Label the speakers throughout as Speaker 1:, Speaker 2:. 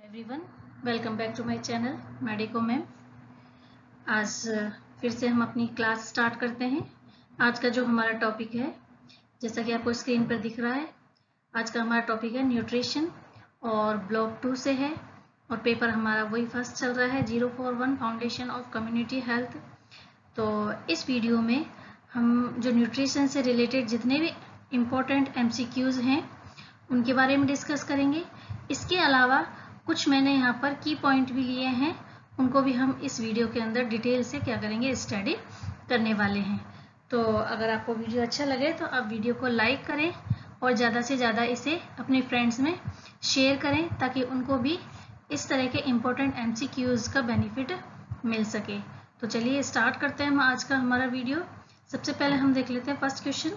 Speaker 1: Everyone, welcome back to my channel medico ma'am. आज फिर से हम अपनी क्लास स्टार्ट करते हैं। आज का जो हमारा टॉपिक है, जैसा कि आपको स्क्रीन पर दिख रहा है, आज का हमारा टॉपिक है न्यूट्रिशन और ब्लॉक 2 से है और पेपर हमारा वही फर्स्ट चल रहा है 041 फाउंडेशन ऑफ कम्युनिटी हेल्थ। तो इस वीडियो में हम जो न्यूट्रिशन से रिलेटेड जितने भी इम्पोर्टेंट MCQs हैं उनके बारे में डिस्कस करेंगे। इसके अलावा कुछ मैंने यहाँ पर की पॉइंट भी लिए हैं, उनको भी हम इस वीडियो के अंदर डिटेल से क्या करेंगे, स्टडी करने वाले हैं। तो अगर आपको वीडियो अच्छा लगे तो आप वीडियो को लाइक करें और ज़्यादा से ज़्यादा इसे अपने फ्रेंड्स में शेयर करें ताकि उनको भी इस तरह के इम्पोर्टेंट MCQs का बेनिफिट मिल सके। तो चलिए स्टार्ट करते हैं हम आज का हमारा वीडियो। सबसे पहले हम देख लेते हैं फर्स्ट क्वेश्चन।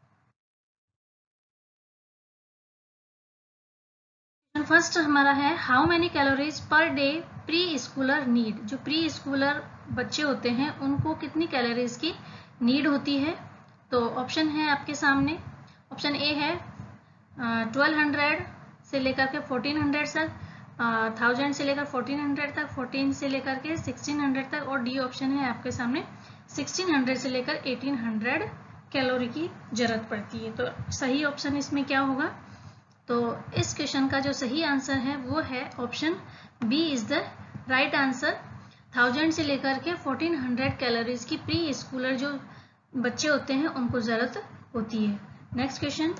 Speaker 1: फर्स्ट हमारा है how many calories per day preschooler need. जो प्री स्कूलर बच्चे होते हैं उनको कितनी कैलोरीज की नीड होती है। तो ऑप्शन है आपके सामने। ऑप्शन ए है 1200 से लेकर के 1400 तक, 1000 से लेकर 1400 तक, 14 से लेकर के 1600 तक, और डी ऑप्शन है आपके सामने 1600 से लेकर 1800 कैलोरी की जरूरत पड़ती है। तो सही ऑप्शन इसमें क्या होगा? तो इस क्वेश्चन का जो सही आंसर है वो है option B is the right answer. 1000 से लेकर के 1400 कैलोरीज की प्री स्कूलर जो बच्चे होते हैं उनको जरूरत होती है। Next question,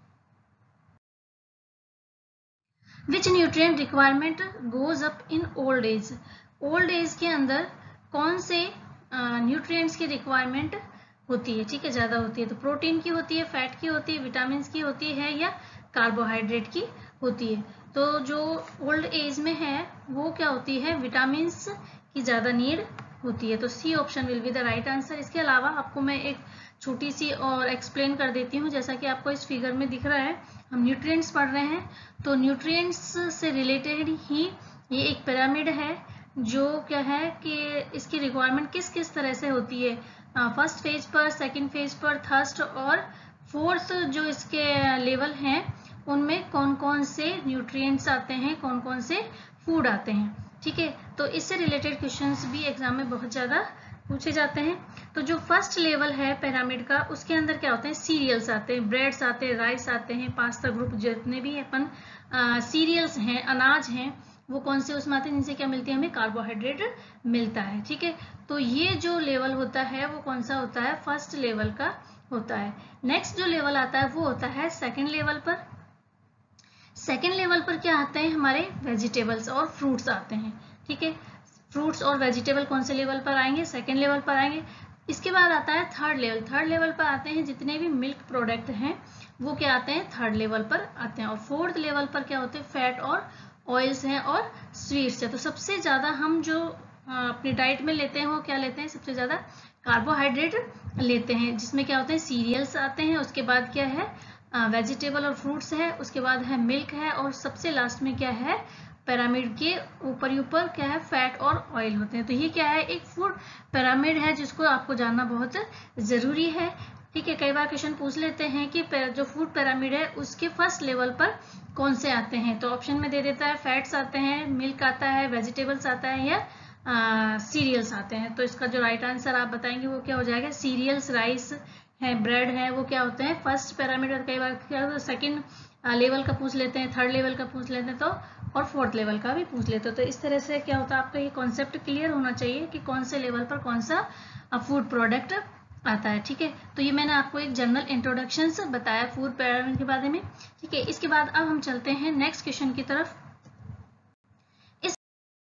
Speaker 1: which nutrient requirement goes up in old age. Old age के अंदर कौन से न्यूट्रिएंट्स की रिक्वायरमेंट होती है? ठीक है, ज्यादा होती है। तो प्रोटीन की होती है, फैट की होती है, विटामिन की होती है, या कार्बोहाइड्रेट की होती है। तो जो ओल्ड एज में है वो क्या होती है, विटामिन की ज्यादा नीड होती है। तो C option will be the right answer. इसके अलावा आपको मैं एक छोटी सी और एक्सप्लेन कर देती हूँ। जैसा कि आपको इस फिगर में दिख रहा है, हम न्यूट्रिएंट्स पढ़ रहे हैं, तो न्यूट्रिएंट्स से रिलेटेड ही ये एक पिरामिड है जो क्या है कि इसकी रिक्वायरमेंट किस किस तरह से होती है। फर्स्ट फेज पर, सेकंड फेज पर, थर्ड और फोर्थ जो इसके लेवल हैं उनमें कौन कौन से न्यूट्रिएंट्स आते हैं, कौन कौन से फूड आते हैं। ठीक है, तो इससे रिलेटेड क्वेश्चंस भी एग्जाम में बहुत ज्यादा पूछे जाते हैं। तो जो फर्स्ट लेवल है पिरामिड का, उसके अंदर क्या होते हैं, सीरियल्स आते हैं, ब्रेड्स आते हैं, राइस आते हैं, पास्ता ग्रुप, जितने भी अपन सीरियल्स हैं, अनाज हैं, वो कौन से उसमें आते हैं जिनसे क्या मिलती है, हमें कार्बोहाइड्रेट मिलता है। ठीक है, तो ये जो लेवल होता है वो कौन सा होता है, फर्स्ट लेवल का होता है। नेक्स्ट जो लेवल आता है वो होता है सेकेंड लेवल पर। सेकेंड लेवल पर क्या आते हैं, हमारे वेजिटेबल्स और फ्रूट्स आते हैं। ठीक है, फ्रूट्स और वेजिटेबल कौन से लेवल पर आएंगे, सेकेंड लेवल पर आएंगे। इसके बाद आता है थर्ड लेवल। थर्ड लेवल पर आते हैं जितने भी मिल्क प्रोडक्ट हैं वो क्या आते हैं, थर्ड लेवल पर आते हैं। और फोर्थ लेवल पर क्या होते हैं, फैट और ऑयल्स हैं और स्वीट्स है। तो सबसे ज्यादा हम जो अपनी डाइट में लेते हैं वो क्या लेते हैं, सबसे ज्यादा कार्बोहाइड्रेट लेते हैं, जिसमें क्या होते हैं, सीरियल्स आते हैं, उसके बाद क्या है, वेजिटेबल और फ्रूट्स है, उसके बाद है मिल्क है, और सबसे लास्ट में क्या है, पिरामिड के ऊपर ही ऊपर क्या है, फैट और ऑयल होते हैं। तो ये क्या है, एक फूड पिरामिड है जिसको आपको जानना बहुत जरूरी है। ठीक है, कई बार क्वेश्चन पूछ लेते हैं कि जो फूड पिरामिड है उसके फर्स्ट लेवल पर कौन से आते हैं। तो ऑप्शन में दे देता है फैट्स आते हैं, मिल्क आता है, वेजिटेबल्स आता है, या सीरियल्स आते हैं। तो इसका जो राइट आंसर आप बताएंगे वो क्या हो जाएगा, सीरियल्स, राइस है, ब्रेड है, वो क्या होते हैं फर्स्ट पिरामिड। और कई बार क्या होता है, सेकेंड लेवल का पूछ लेते हैं, थर्ड लेवल का पूछ लेते हैं, तो और फोर्थ लेवल का भी पूछ लेते हैं। तो इस तरह से क्या होता है, आपका ये कॉन्सेप्ट क्लियर होना चाहिए कि कौन से लेवल पर कौन सा फूड प्रोडक्ट आता है। ठीक है, तो ये मैंने आपको एक जनरल इंट्रोडक्शन बताया फूड पिरामिड के बारे में। ठीक है, इसके बाद अब हम चलते हैं नेक्स्ट क्वेश्चन की तरफ। इस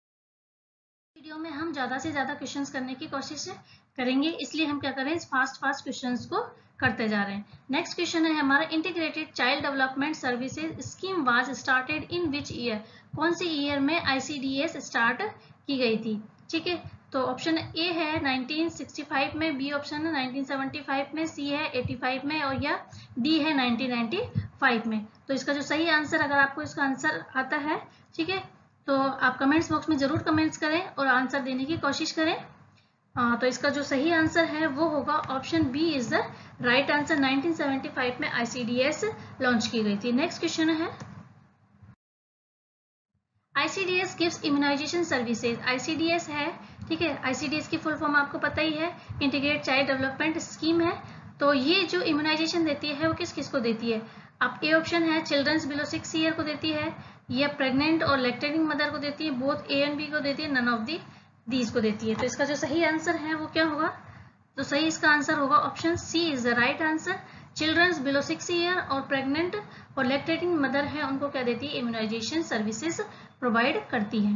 Speaker 1: वीडियो में हम ज्यादा से ज्यादा क्वेश्चंस करने की कोशिश करेंगे, इसलिए हम क्या करें, फास्ट क्वेश्चंस को करते जा रहे हैं। नेक्स्ट क्वेश्चन है हमारा, integrated child development services scheme was started in which year. कौन से ईयर में ICDS स्टार्ट की गई थी। ठीक है, तो ऑप्शन ए है 1965 में, बी ऑप्शन है 1975 में, सी है 85 में, और या डी है 1995 में। तो इसका जो सही आंसर, अगर आपको इसका आंसर आता है, ठीक है, तो आप कमेंट्स बॉक्स में जरूर कमेंट्स करें और आंसर देने की कोशिश करें। तो इसका जो सही आंसर है वो होगा option B is the right answer. 1975 में ICDS लॉन्च की गई थी। नेक्स्ट क्वेश्चन है, ICDS gives immunization services. ICDS है, ठीक है, ICDS की फुल फॉर्म आपको पता ही है, इंटीग्रेटेड चाइल्ड डेवलपमेंट स्कीम है। तो ये जो इम्यूनाइजेशन देती है वो किस किस को देती है? आप ए ऑप्शन है चिल्ड्रंस बिलो 6 ईयर को देती है, या प्रेग्नेंट और लैक्टेटिंग मदर को देती है, बोथ ए एंड बी को देती है, नन ऑफ दीज को देती है। तो इसका जो सही आंसर है वो क्या होगा? तो सही इसका आंसर होगा option C is the right answer. Childrens below 6 year और प्रेग्नेंट और लैक्टेटिंग मदर है, उनको क्या देती है? इम्यूनाइजेशन सर्विसेज प्रोवाइड करती है।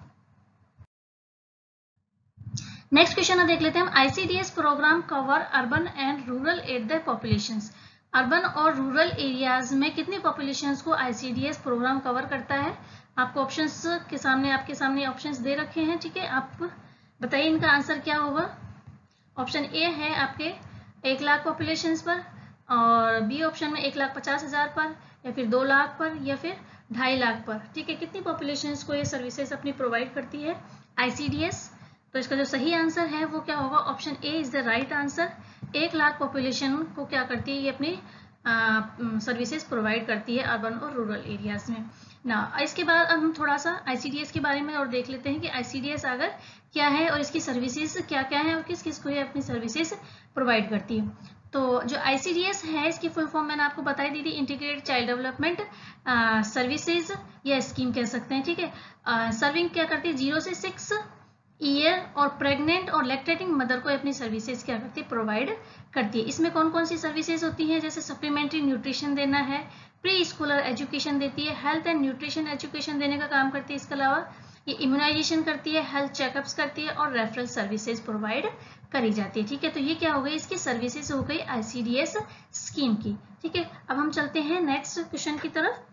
Speaker 1: नेक्स्ट क्वेश्चन देख लेते हैं हम। ICDS programme cover urban and rural at the populations. Urban और रूरल एरियाज में कितनी पॉपुलेशंस को ICDS प्रोग्राम कवर करता है? आपको ऑप्शंस के सामने, आपके सामने ऑप्शंस दे रखे हैं, ठीक है, आप बताइए इनका आंसर क्या होगा। ऑप्शन ए है आपके 1 लाख पॉपुलेशंस पर, और बी ऑप्शन में 1,50,000 पर, या फिर 2 लाख पर, या फिर 2.5 लाख पर, ठीक है। कितनी पॉपुलेशंस को ये सर्विसेज अपनी प्रोवाइड करती है ICDS? तो इसका जो सही आंसर है वो क्या होगा? Option A is the right answer. 1 lakh population को क्या करती है? ये अपनी सर्विसेज प्रोवाइड करती है अर्बन और रूरल एरियाज में ना। इसके बाद अब हम थोड़ा सा ICDS के बारे में और देख लेते हैं कि ICDS अगर क्या है और इसकी सर्विसेज क्या क्या है और किस किस को ये अपनी सर्विसेज प्रोवाइड करती है। तो जो ICDS है इसकी फुल फॉर्म मैंने आपको बताई दी थी, इंटीग्रेटेड चाइल्ड डेवलपमेंट सर्विसेज या स्कीम कह सकते हैं, ठीक है। सर्विंग क्या करती है? 0 से 6 ईयर और प्रेग्नेंट और लैक्टेटिंग मदर को अपनी सर्विसेज क्या करती है? प्रोवाइड करती है। इसमें कौन कौन सी सर्विसेज होती हैं? जैसे सप्लीमेंट्री न्यूट्रिशन देना है, प्री स्कूलर एजुकेशन देती है, हेल्थ एंड न्यूट्रिशन एजुकेशन देने का काम करती है। इसके अलावा ये इम्यूनाइजेशन करती है, हेल्थ चेकअप्स करती है और रेफरल सर्विसेज प्रोवाइड करी जाती है, ठीक है। तो ये क्या हो गई? इसकी सर्विसेज हो गई ICDS स्कीम की, ठीक है। अब हम चलते हैं नेक्स्ट क्वेश्चन की तरफ।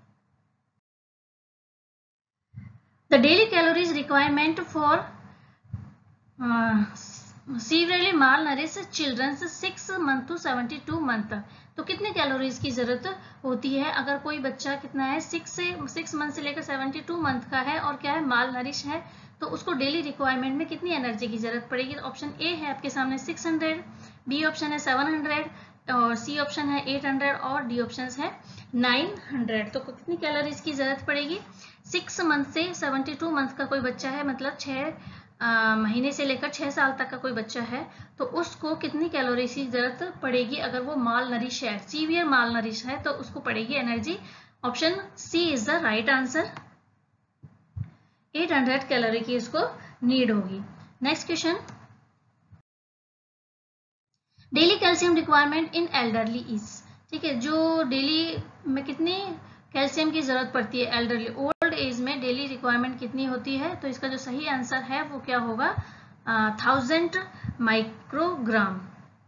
Speaker 1: The daily calories requirement for severely malnourished children 6 month to 72 month. तो कितने कैलोरीज की जरूरत होती है अगर कोई बच्चा कितना है 6 मंथ से लेकर 72 मंथ का है और क्या है? माल नरिश है, तो उसको डेली रिक्वायरमेंट में कितनी एनर्जी की जरूरत पड़ेगी? तो ऑप्शन ए है आपके सामने 600, बी ऑप्शन है 700, और सी ऑप्शन है 800, और डी ऑप्शन है 900। तो कितनी कैलोरीज की जरूरत पड़ेगी? 6 मंथ से 72 मंथ का कोई बच्चा है, मतलब 6 महीने से लेकर 6 साल तक का कोई बच्चा है, तो उसको कितनी कैलोरीज की जरूरत पड़ेगी अगर वो माल नरिश है, सीवियर माल नरिश है, तो उसको पड़ेगी energy. Option C is the right answer. 800 calorie की उसको नीड होगी। Next question, daily calcium requirement in elderly is, ठीक है, जो डेली में कितनी कैल्शियम की जरूरत पड़ती है एल्डरली ओल्ड एज में, डेली रिक्वायरमेंट कितनी होती है? तो इसका जो सही आंसर है वो क्या होगा? 1000 माइक्रोग्राम।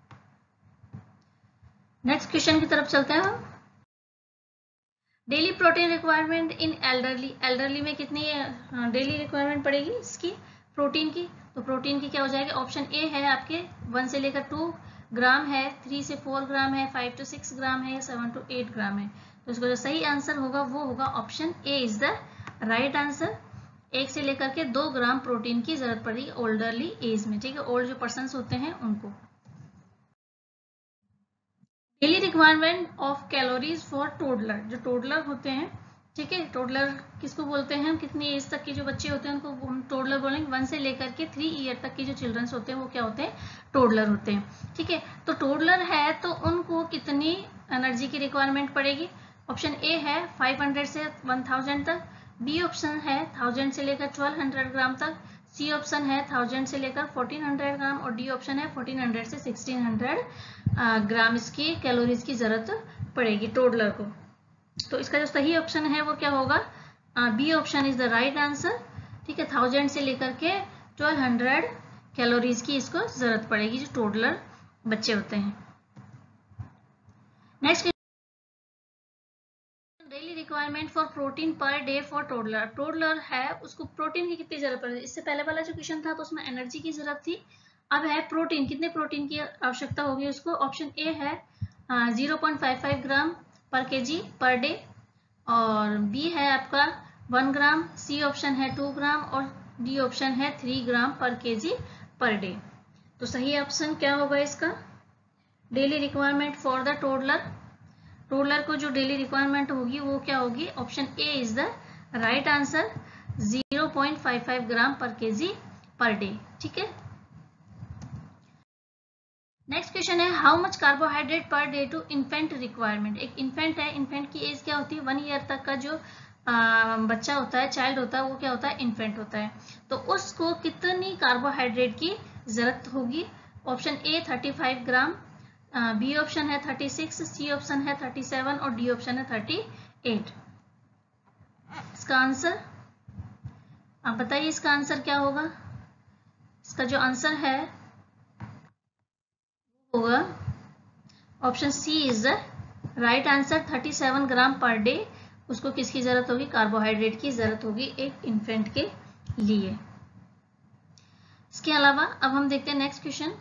Speaker 1: नेक्स्ट क्वेश्चन की तरफ चलते हैं हम। Daily protein requirement in elderly, elderly में कितनी डेली रिक्वायरमेंट पड़ेगी इसकी प्रोटीन की? तो प्रोटीन की क्या हो जाएगी? ऑप्शन ए है आपके 1 से लेकर 2 ग्राम है, 3 से 4 ग्राम है, 5 to 6 ग्राम है, 7 to 8 ग्राम है। तो इसका जो सही आंसर होगा वो होगा option A is the right answer. 1 से लेकर के 2 ग्राम प्रोटीन की जरूरत पड़ेगी ओल्डरली एज में, ठीक है, ओल्ड जो पर्सन्स होते हैं उनको। Daily requirement of calories for toddler, जो टोडलर होते हैं, ठीक है, टोडलर किसको बोलते हैं? कितनी एज तक के जो बच्चे होते हैं उनको हम टोडलर बोलेंगे। 1 से लेकर के 3 ईयर तक के जो चिल्ड्रंस होते हैं वो क्या होते हैं? टोडलर होते हैं, ठीक है। तो टोडलर है तो उनको कितनी एनर्जी की रिक्वायरमेंट पड़ेगी? ऑप्शन ए है 500 से 1000 तक, बी ऑप्शन है 1000 से लेकर 1200 ग्राम तक, सी ऑप्शन है 1000 से लेकर 1400 ग्राम, और डी ऑप्शन है 1400 से 1600 ग्राम इसकी कैलोरीज की जरूरत पड़ेगी टोडलर को। तो इसका जो सही ऑप्शन है वो क्या होगा? B option is the right answer, ठीक है। 1000 से लेकर के 1200 कैलोरीज की इसको जरूरत पड़ेगी जो टोडलर बच्चे होते हैं। Next, daily requirement for protein per day for toddler, toddler है उसको प्रोटीन की कितनी जरूरत पड़ेगी? इससे पहले वाला जो क्वेश्चन था तो उसमें एनर्जी की जरूरत थी, अब है प्रोटीन, कितने प्रोटीन की आवश्यकता होगी उसको? ऑप्शन ए है 0.55 gram per KG per day, और बी है आपका 1 ग्राम, सी ऑप्शन है 2 ग्राम, और डी ऑप्शन है 3 ग्राम पर केजी पर डे। तो सही ऑप्शन क्या होगा इसका? Daily requirement for the toddler, toddler को जो डेली रिक्वायरमेंट होगी वो क्या होगी? Option A is the right answer. 0.55 gram per KG per day. ठीक है। नेक्स्ट क्वेश्चन है how much carbohydrate per day to infant requirement. एक इन्फेंट है, इन्फेंट की एज क्या होती है, 1 ईयर तक का जो बच्चा होता है, चाइल्ड होता है, वो क्या होता है, इन्फेंट होता है। तो उसको कितनी कार्बोहाइड्रेट की जरूरत होगी। Option A 35 gram, B option है 36, सी ऑप्शन है 37 और डी ऑप्शन है 38। इसका आंसर आप बताइए, इसका आंसर क्या होगा। इसका जो आंसर है होगा option C is the right answer. 37 gram per day उसको किसकी जरूरत होगी, कार्बोहाइड्रेट की जरूरत होगी एक इन्फेंट के लिए। इसके अलावा अब हम देखते हैं next question.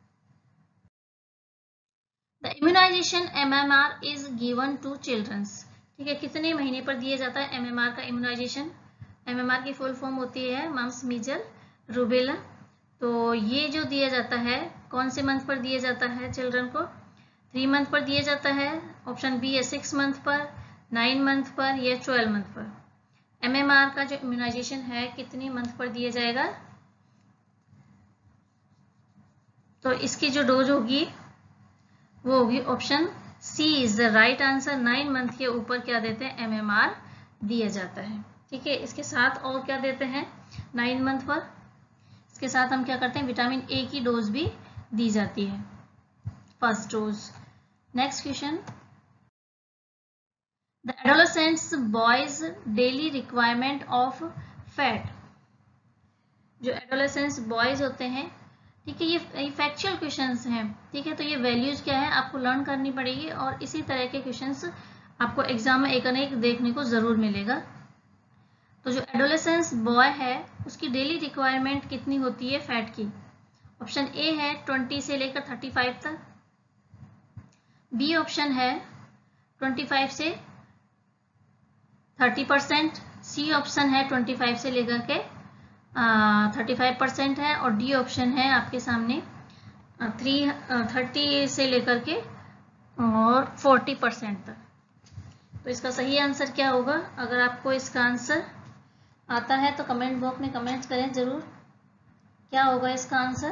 Speaker 1: The immunization MMR is given to childrens. ठीक है, कितने महीने पर दिया जाता है MMR का इम्यूनाइजेशन। MMR की फुल फॉर्म होती है मम्स मीजल रूबेला। तो ये जो दिया जाता है कौन से मंथ पर दिया जाता है चिल्ड्रन को, 3 मंथ पर दिया जाता है। ऑप्शन बी है 6 मंथ पर, 9 मंथ पर या 12 मंथ पर। MMR का जो इम्यूनाइजेशन है कितनी मंथ पर दिया जाएगा, तो इसकी जो डोज होगी वो होगी option C is the right answer. 9 month के ऊपर क्या देते हैं, MMR दिया जाता है। ठीक है, इसके साथ और क्या देते हैं 9 मंथ पर, इसके साथ हम क्या करते हैं विटामिन ए की डोज भी दी जाती है, first dose. Next question, the adolescents boys daily requirement of fat. जो एडोलेसेंट्स बॉयज होते हैं, ठीक है, ये फैक्चुअल क्वेश्चंस हैं। ठीक है, तो ये वैल्यूज क्या है आपको लर्न करनी पड़ेगी और इसी तरह के क्वेश्चंस आपको एग्जाम में एक न एक देखने को जरूर मिलेगा। तो जो एडोलेसेंस बॉय है उसकी डेली रिक्वायरमेंट कितनी होती है फैट की। ऑप्शन ए है 20 से लेकर 35 तक, बी ऑप्शन है 25 से 30%, सी ऑप्शन है 25 से लेकर के 35% है और डी ऑप्शन है आपके सामने 30 से लेकर के और 40% तक। तो इसका सही आंसर क्या होगा, अगर आपको इसका आंसर आता है तो कमेंट बॉक्स में कमेंट करें जरूर, क्या होगा इसका आंसर।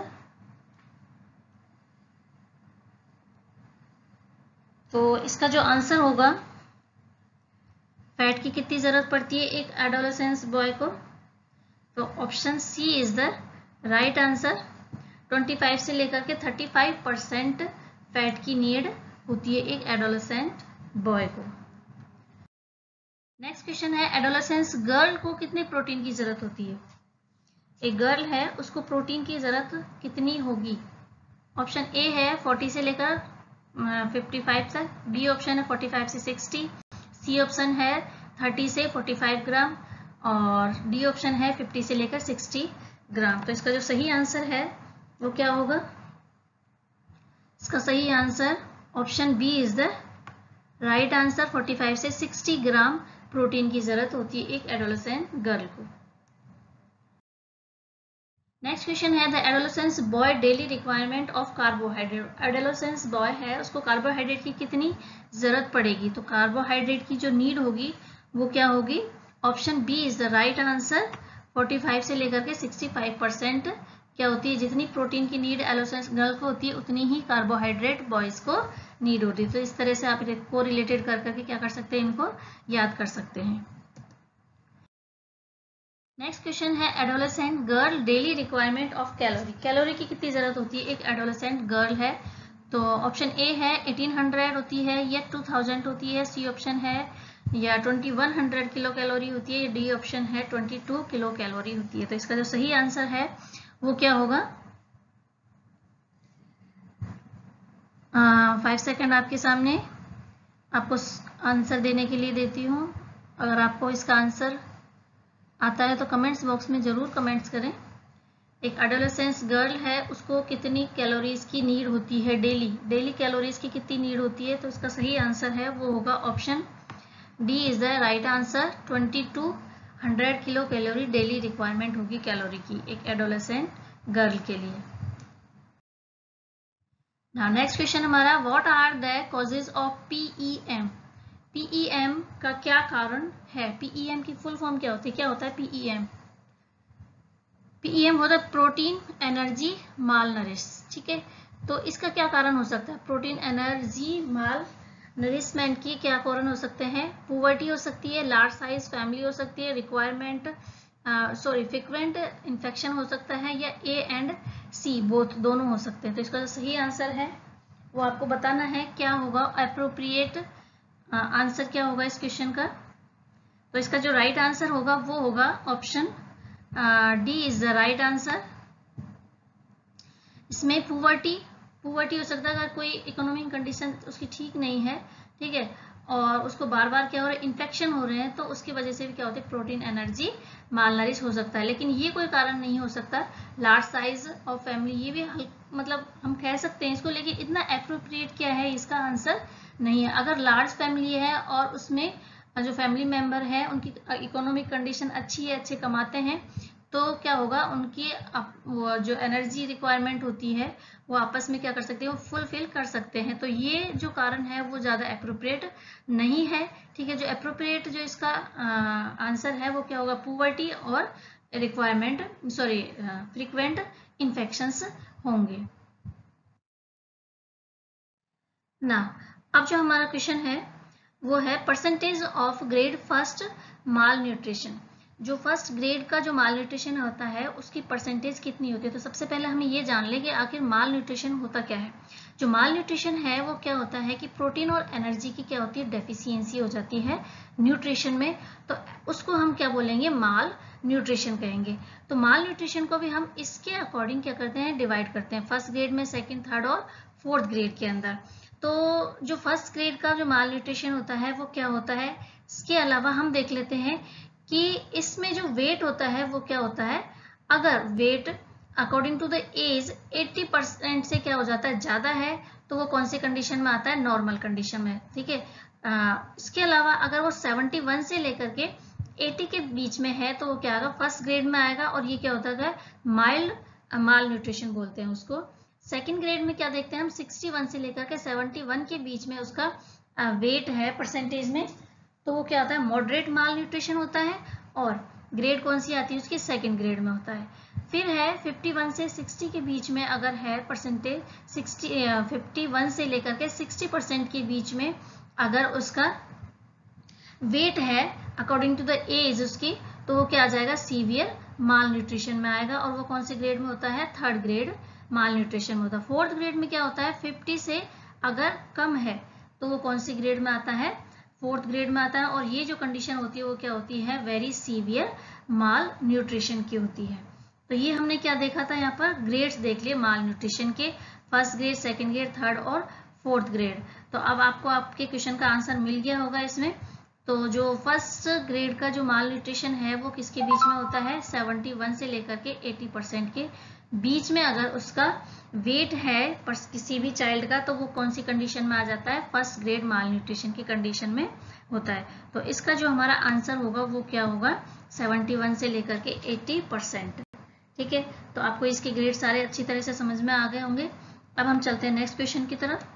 Speaker 1: तो इसका जो आंसर होगा, फैट की कितनी जरूरत पड़ती है एक एडोलेसेंस बॉय को, तो option C is the right answer. 25 से लेकर के 35% फैट की नीड होती है एक एडोलेसेंट बॉय को। नेक्स्ट क्वेश्चन है एडोलेसेंस गर्ल को कितने प्रोटीन की जरूरत होती है। एक गर्ल है उसको प्रोटीन की जरूरत कितनी होगी। ऑप्शन ए है 40 से लेकर 55 तक, बी ऑप्शन है 45 से 60, सी ऑप्शन है 30 से 45 ग्राम और डी ऑप्शन है 50 से लेकर 60 ग्राम। तो इसका जो सही आंसर है वो क्या होगा, इसका सही answer option B is the right answer. 45 से 60 ग्राम प्रोटीन की जरूरत होती है एक एडोलेसेंट गर्ल को। नेक्स्ट क्वेश्चन है the adolescence boy daily requirement of carbohydrate. Adolescence boy है उसको कार्बोहाइड्रेट की कितनी जरूरत पड़ेगी, तो कार्बोहाइड्रेट की जो नीड होगी वो क्या होगी, option B is the right answer. 45 से लेकर के 65% क्या होती है, जितनी प्रोटीन की नीड एडोलेसेंस गर्ल को होती है उतनी ही कार्बोहाइड्रेट बॉयज को नीड होती है। तो इस तरह से आप को रिलेटेड कर करके क्या कर सकते हैं, इनको याद कर सकते हैं। नेक्स्ट क्वेश्चन है adolescent girl daily requirement of calorie. Calorie की कितनी जरूरत होती है एक एडोलेसेंट गर्ल है, तो ऑप्शन ए है 1800 होती है या 2000 होती है, सी ऑप्शन है या 2100 किलो कैलोरी होती है, डी ऑप्शन है 22 किलो कैलोरी होती है। तो इसका जो सही आंसर है वो क्या होगा, 5 सेकेंड आपके सामने आपको आंसर देने के लिए देती हूँ। अगर आपको इसका आंसर आता है तो कमेंट्स बॉक्स में जरूर कमेंट्स करें। एक एडोलेसेंस गर्ल है उसको कितनी कैलोरीज की नीड होती है डेली कैलोरीज की कितनी नीड होती है, तो इसका सही आंसर है वो होगा option D is the right answer. 2200 kilo calorie daily requirement होगी कैलोरी की एक एडोलेसेंट गर्ल के लिए। नाउ नेक्स्ट क्वेश्चन हमारा, what are the causes of PEM। PEM का क्या कारण है? PEM की फुल फॉर्म क्या होती है? क्या होता है PEM? PEM होता है प्रोटीन एनर्जी माल नरिश, ठीक है। तो इसका क्या कारण हो सकता है? प्रोटीन एनर्जी माल नरिशमेंट की क्या कारण हो सकते हैं? पुवर्टी हो सकती है, लार्ज साइज फैमिली हो सकती है, रिक्वायरमेंट फ्रिक्वेंट इन्फेक्शन हो सकता है, या A एंड C बोथ दोनों हो सकते हैं। तो इसका जो सही आंसर है वो आपको बताना है, क्या होगा अप्रोप्रिएट आंसर क्या होगा इस क्वेश्चन का। तो इसका जो राइट आंसर होगा वो होगा option D is the right answer. इसमें पुवर्टी हो सकता है, अगर कोई इकोनॉमिक कंडीशन उसकी ठीक नहीं है, ठीक है, और उसको बार बार क्या हो रहा है, इन्फेक्शन हो रहे हैं, तो उसकी वजह से भी क्या होता है, प्रोटीन एनर्जी मालनरिश हो सकता है। लेकिन ये कोई कारण नहीं हो सकता। लार्ज साइज ऑफ फैमिली ये भी मतलब हम कह सकते हैं इसको, लेकिन इतना अप्रोप्रिएट क्या है इसका आंसर नहीं है। अगर लार्ज फैमिली है और उसमें जो फैमिली मेंबर है उनकी इकोनॉमिक कंडीशन अच्छी है, अच्छे कमाते हैं, तो क्या होगा, उनकी वो जो एनर्जी रिक्वायरमेंट होती है वो आपस में क्या कर सकते हैं, वो फुलफिल कर सकते हैं। तो ये जो कारण है वो ज़्यादा अप्रोप्रिएट नहीं है, ठीक है। जो अप्रोप्रिएट जो इसका आंसर है वो क्या होगा, पुवर्टी और फ्रीक्वेंट इन्फेक्शंस होंगे ना। अब जो हमारा क्वेश्चन है वो है percentage of grade first malnutrition. जो फर्स्ट ग्रेड का जो माल न्यूट्रिशन होता है उसकी परसेंटेज कितनी होती है। तो सबसे पहले हमें ये जान लें कि आखिर माल न्यूट्रिशन होता क्या है। जो माल न्यूट्रिशन है वो क्या होता है कि प्रोटीन और एनर्जी की क्या होती है, डेफिशिएंसी हो जाती है न्यूट्रिशन में, तो उसको हम क्या बोलेंगे, माल न्यूट्रिशन कहेंगे। तो माल न्यूट्रिशन को भी हम इसके अकॉर्डिंग क्या करते हैं, डिवाइड करते हैं, फर्स्ट ग्रेड में, सेकेंड, थर्ड और फोर्थ ग्रेड के अंदर। तो जो फर्स्ट ग्रेड का जो माल न्यूट्रिशन होता है वो क्या होता है, इसके अलावा हम देख लेते हैं कि इसमें जो वेट होता है वो क्या होता है। अगर weight according to the age 80% से क्या हो जाता है, ज्यादा है, तो वो कौन सी कंडीशन में आता है, नॉर्मल कंडीशन में, ठीक है। इसके अलावा अगर वो 71 से लेकर के 80 के बीच में है तो वो क्या आएगा, फर्स्ट ग्रेड में आएगा, और ये क्या होता है, माइल्ड माल न्यूट्रिशन बोलते हैं उसको। सेकेंड ग्रेड में क्या देखते हैं हम, 61 से लेकर के 71 के बीच में उसका वेट है परसेंटेज में, तो वो क्या होता है, मॉडरेट माल न्यूट्रिशन होता है। और ग्रेड कौन सी आती है उसकी, सेकेंड ग्रेड में होता है। फिर है 51 से 60 के बीच में अगर है परसेंटेज, 51 से लेकर के 60% के बीच में अगर उसका वेट है अकॉर्डिंग टू द एज उसकी, तो वो क्या आ जाएगा, सीवियर माल न्यूट्रिशन में आएगा, और वो कौन से ग्रेड में होता है, थर्ड ग्रेड माल न्यूट्रिशन में होता है। फोर्थ ग्रेड में क्या होता है, 50 से अगर कम है तो वो कौन सी ग्रेड में आता है, फोर्थ ग्रेड में आता है। और ये जो कंडीशन होती है वो क्या होती है, वेरी सीवियर माल न्यूट्रिशन की होती है। तो ये हमने क्या देखा था, यहाँ पर ग्रेड्स देख लिए माल न्यूट्रिशन के, first grade, second grade, third और फोर्थ ग्रेड। तो अब आपको आपके क्वेश्चन का आंसर मिल गया होगा इसमें। तो जो फर्स्ट ग्रेड का जो माल न्यूट्रिशन है वो किसके बीच में होता है, 71 से लेकर के 80% के बीच में अगर उसका वेट है किसी भी चाइल्ड का, तो वो कौन सी कंडीशन में आ जाता है, फर्स्ट ग्रेड माल न्यूट्रिशन की कंडीशन में होता है। तो इसका जो हमारा आंसर होगा वो क्या होगा, 71 से लेकर के 80%, ठीक है। तो आपको इसके ग्रेड सारे अच्छी तरह से समझ में आ गए होंगे। अब हम चलते हैं नेक्स्ट क्वेश्चन की तरफ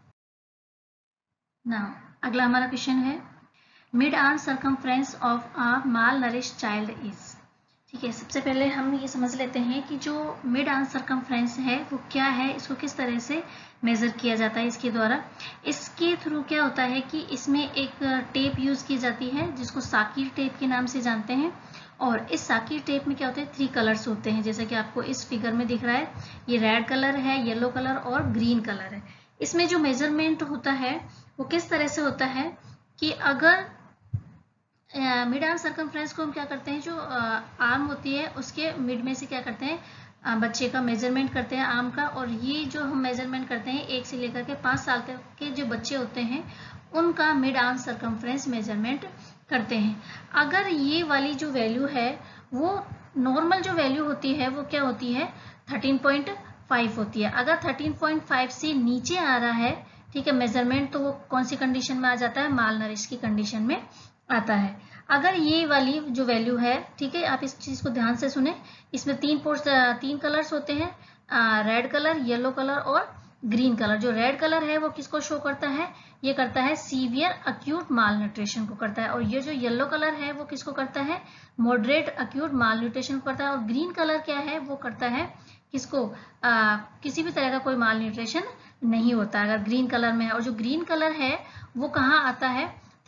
Speaker 1: ना। अगला हमारा क्वेश्चन है, mid arm circumference of a malnourish child is. ठीक है, सबसे पहले हम ये समझ लेते हैं कि जो मिड आर्म सर्कमफ्रेंस है वो क्या है, इसको किस तरह से मेजर किया जाता है इसके द्वारा। इसके थ्रू क्या होता है कि इसमें एक टेप यूज की जाती है जिसको साकीर टेप के नाम से जानते हैं। और इस साकीर टेप में क्या होता है, 3 कलर्स होते हैं, जैसे कि आपको इस फिगर में दिख रहा है। ये रेड कलर है, येलो कलर और ग्रीन कलर है। इसमें जो मेजरमेंट होता है वो किस तरह से होता है कि अगर मिड आर्म सर्कमफ्रेंस को हम क्या करते हैं, जो आर्म होती है उसके मिड में से क्या करते हैं, बच्चे का मेजरमेंट करते हैं आर्म का। और ये जो हम मेजरमेंट करते हैं 1 से लेकर के 5 साल तक के जो बच्चे होते हैं उनका मिड आर्म सर्कमफ्रेंस मेजरमेंट करते हैं। अगर ये वाली जो वैल्यू है वो नॉर्मल जो वैल्यू होती है वो क्या होती है, 13.5 होती है। अगर 13.5 से नीचे आ रहा है, ठीक है, मेजरमेंट, तो वो कौन सी कंडीशन में आ जाता है, माल नरिश की कंडीशन में आता है। अगर ये वाली जो वैल्यू है, ठीक है, आप इस चीज को ध्यान से सुने, इसमें 3 कलर्स होते हैं, रेड कलर, येलो कलर और ग्रीन कलर। जो रेड कलर है वो किसको शो करता है, ये करता है सीवियर अक्यूट माल न्यूट्रिशन को करता है। और ये जो येलो कलर है वो किसको करता है, मॉडरेट अक्यूट माल न्यूट्रिशन को करता है। और ग्रीन कलर क्या है, वो करता है किसको, किसी भी तरह का कोई माल न्यूट्रिशन नहीं होता अगर ग्रीन कलर में है। और जो ग्रीन कलर है वो कहाँ आता है,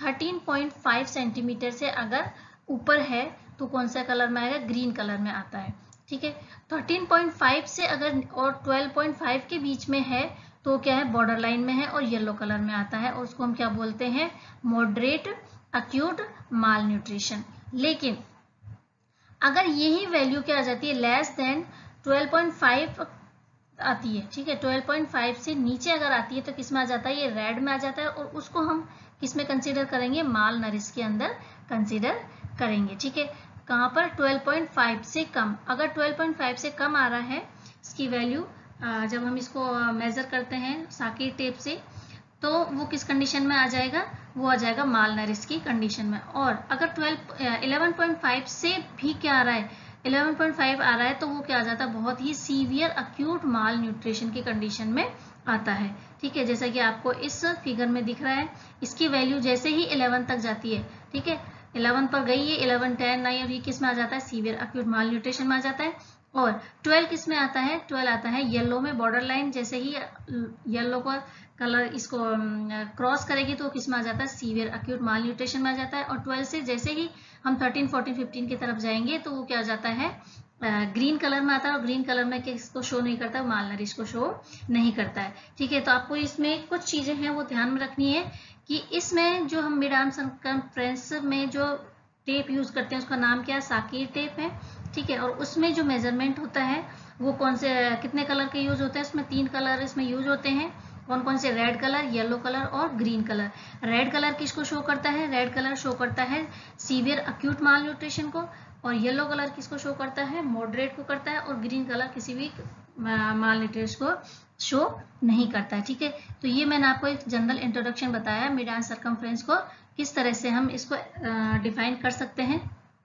Speaker 1: 13.5 सेंटीमीटर से अगर ऊपर है तो कौन सा कलर में आएगा, ग्रीन कलर में आता है। ठीक है, 13.5 से अगर और 12.5 के बीच में है तो क्या है, बॉर्डर लाइन में है और येलो कलर में आता है, और उसको हम क्या बोलते हैं, मॉडरेट अक्यूट माल न्यूट्रिशन। लेकिन अगर यही वैल्यू क्या आ जाती है, लेस देन 12.5 आती है, ठीक है, 12.5 से नीचे अगर आती है तो किस में आ जाता है, ये रेड में आ जाता है, और उसको हम किस में कंसीडर करेंगे, माल नरिश के अंदर कंसीडर करेंगे। ठीक है, कहाँ पर, 12.5 से कम। अगर 12.5 से कम आ रहा है इसकी वैल्यू, जब हम इसको मेजर करते हैं साकी टेप से, तो वो किस कंडीशन में आ जाएगा, वो आ जाएगा माल नरिश की कंडीशन में। और अगर 11.5 से भी क्या आ रहा है, 11.5 आ रहा है तो वो क्या आ जाता है, बहुत ही सीवियर अक्यूट माल न्यूट्रिशन की कंडीशन में आता है। ठीक है, जैसा कि आपको इस फिगर में दिख रहा है, इसकी वैल्यू जैसे ही 11 तक जाती है, ठीक है, 11 पर गई है, 11, 10, 9, और ये किस में आ जाता है, सीवियर अक्यूट माल न्यूट्रिशन में आ जाता है। और 12 किस में आता है, 12 आता है येलो में, बॉर्डर लाइन जैसे ही येलो का कलर इसको क्रॉस करेगी तो किस में आ जाता है, सीवियर अक्यूट माल न्यूट्रिशन में आ जाता है। और 12 से जैसे ही हम 13, 14, 15 की तरफ जाएंगे तो वो क्या आ जाता है, ग्रीन कलर में आता है। और ग्रीन कलर में किसको शो नहीं करता, माल नरिश को शो नहीं करता है। ठीक है, तो आपको इसमें कुछ चीजें हैं वो ध्यान में रखनी है कि इसमें जो हम मिड आर्म सरकमफ्रेंस में जो टेप यूज करते हैं उसका नाम क्या है, साकी टेप है। ठीक है, और उसमें जो मेजरमेंट होता है वो कौन से, कितने कलर के यूज होते हैं, उसमें 3 कलर इसमें यूज होते हैं। कौन कौन से, रेड कलर, येलो कलर और ग्रीन कलर। रेड कलर किसको शो करता है, रेड कलर शो करता है सीवियर अक्यूट माल न्यूट्रिशन को, और येलो कलर किसको शो करता है, मॉडरेट को करता है, और ग्रीन कलर किसी भी माल न्यूट्रिशन को शो नहीं करता है। ठीक है, तो ये मैंने आपको एक जनरल इंट्रोडक्शन बताया मिड आर्म सरकमफ्रेंस को किस तरह से हम इसको डिफाइन कर सकते हैं।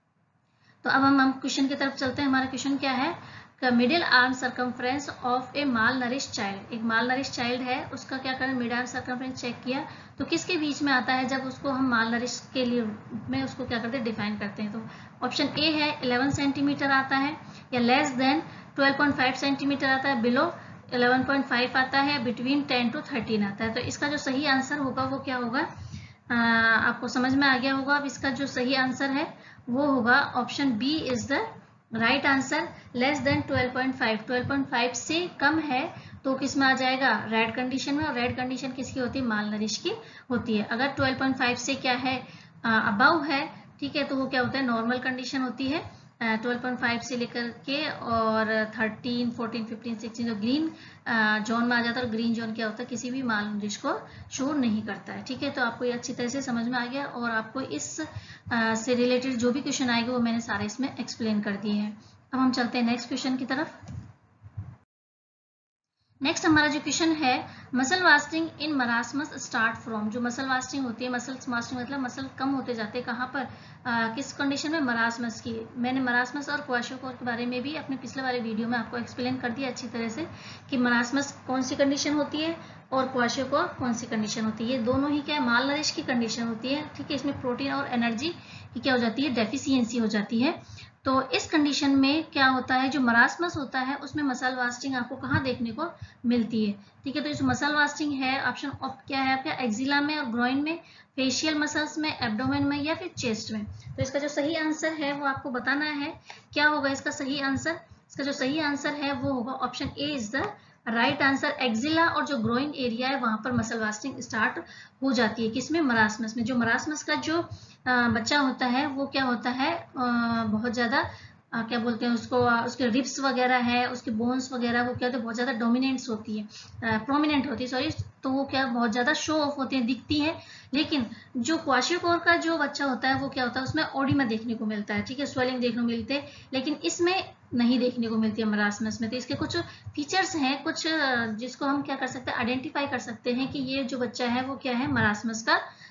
Speaker 1: तो अब हम क्वेश्चन की तरफ चलते हैं। हमारा क्वेश्चन क्या है, middle arm circumference of a malnourish child. एक माल नरिश चाइल्ड है, उसका क्या करें, मिड आर्म सरकमफ्रेंस चेक किया तो किसके बीच में आता है, जब उसको हम माल नरिश के लिए में उसको क्या करते हैं, डिफाइन करते हैं। तो ऑप्शन ए है 11 सेंटीमीटर आता है, या लेस देन 12.5 सेंटीमीटर आता है, बिलो 11.5 आता है, बिटवीन 10 to 13 आता है। तो इसका जो सही आंसर होगा वो क्या होगा, आपको समझ में आ गया होगा। अब इसका जो सही आंसर है वो होगा option B is the right answer, less than 12.5। 12.5 से कम है तो किस में आ जाएगा, रेड कंडीशन में। और रेड कंडीशन किसकी होती है, माल नरिश की होती है। अगर 12.5 से क्या है, अबव है, ठीक है, तो वो क्या होता है, नॉर्मल कंडीशन होती है। 12.5 से लेकर के और 13, 14, 15, 16 जो ग्रीन जोन में आ जाता है। और ग्रीन जोन क्या होता है, किसी भी माल नरिश को शो नहीं करता है। ठीक है, तो आपको ये अच्छी तरह से समझ में आ गया, और आपको इस से रिलेटेड जो भी क्वेश्चन आएगा वो मैंने सारे इसमें एक्सप्लेन कर दिए हैं। अब हम चलते हैं नेक्स्ट क्वेश्चन की तरफ। नेक्स्ट हमारा जो क्वेश्चन है, muscle wasting in marasmus start from. जो मसल वास्टिंग होती है, मसल वास्टिंग मतलब मसल कम होते जाते हैं, कहाँ पर, किस कंडीशन में, मरासमस की। मैंने मरासमस और क्वाशियोकोर के बारे में भी अपने पिछले वाले वीडियो में आपको एक्सप्लेन कर दिया अच्छी तरह से कि मरासमस कौन सी कंडीशन होती है और क्वाशियोकोर कौन सी कंडीशन होती है। ये दोनों ही क्या है, माल नरिश की कंडीशन होती है। ठीक है, इसमें प्रोटीन और एनर्जी की क्या हो जाती है, डेफिशिएंसी हो जाती है। तो इस कंडीशन में क्या होता है, जो मरासमस होता है उसमें मसल वास्टिंग आपको कहाँ देखने को मिलती है। ठीक है, तो इस मसल वास्टिंग है, ऑप्शन क्या है आपका, एक्जिला में और ग्रोइन में, फेशियल मसल्स में, एब्डोमेन में, या फिर चेस्ट में। तो इसका जो सही आंसर है वो आपको बताना है। क्या होगा इसका सही आंसर, इसका जो सही आंसर है वो होगा option A is the right answer. Axilla और जो ग्रोइन एरिया है वहां पर मसल वास्टिंग स्टार्ट हो जाती है, किसमें, मरासमस में। जो मरासमस का जो बच्चा होता है वो क्या होता है, बहुत ज्यादा क्या बोलते हैं उसको, उसके रिब्स वगैरह है, उसके बोन्स वगैरह वो क्या होते हैं, बहुत ज्यादा डोमिनेंट्स होती है, प्रोमिनेंट होती है, सॉरी। तो वो क्या बहुत ज्यादा शो ऑफ होती है, दिखती है। लेकिन जो क्वाशियोकोर का जो बच्चा होता है वो क्या होता है, उसमें ओडिमा देखने को मिलता है। ठीक है, स्वेलिंग देखने को मिलते हैं, लेकिन इसमें नहीं देखने को मिलती है मरासमस में। तो इसके कुछ फीचर्स हैं, कुछ जिसको हम क्या कर सकते हैं, आइडेंटिफाई कर सकते हैं कि ये जो बच्चा है वो क्या है, मरासमस का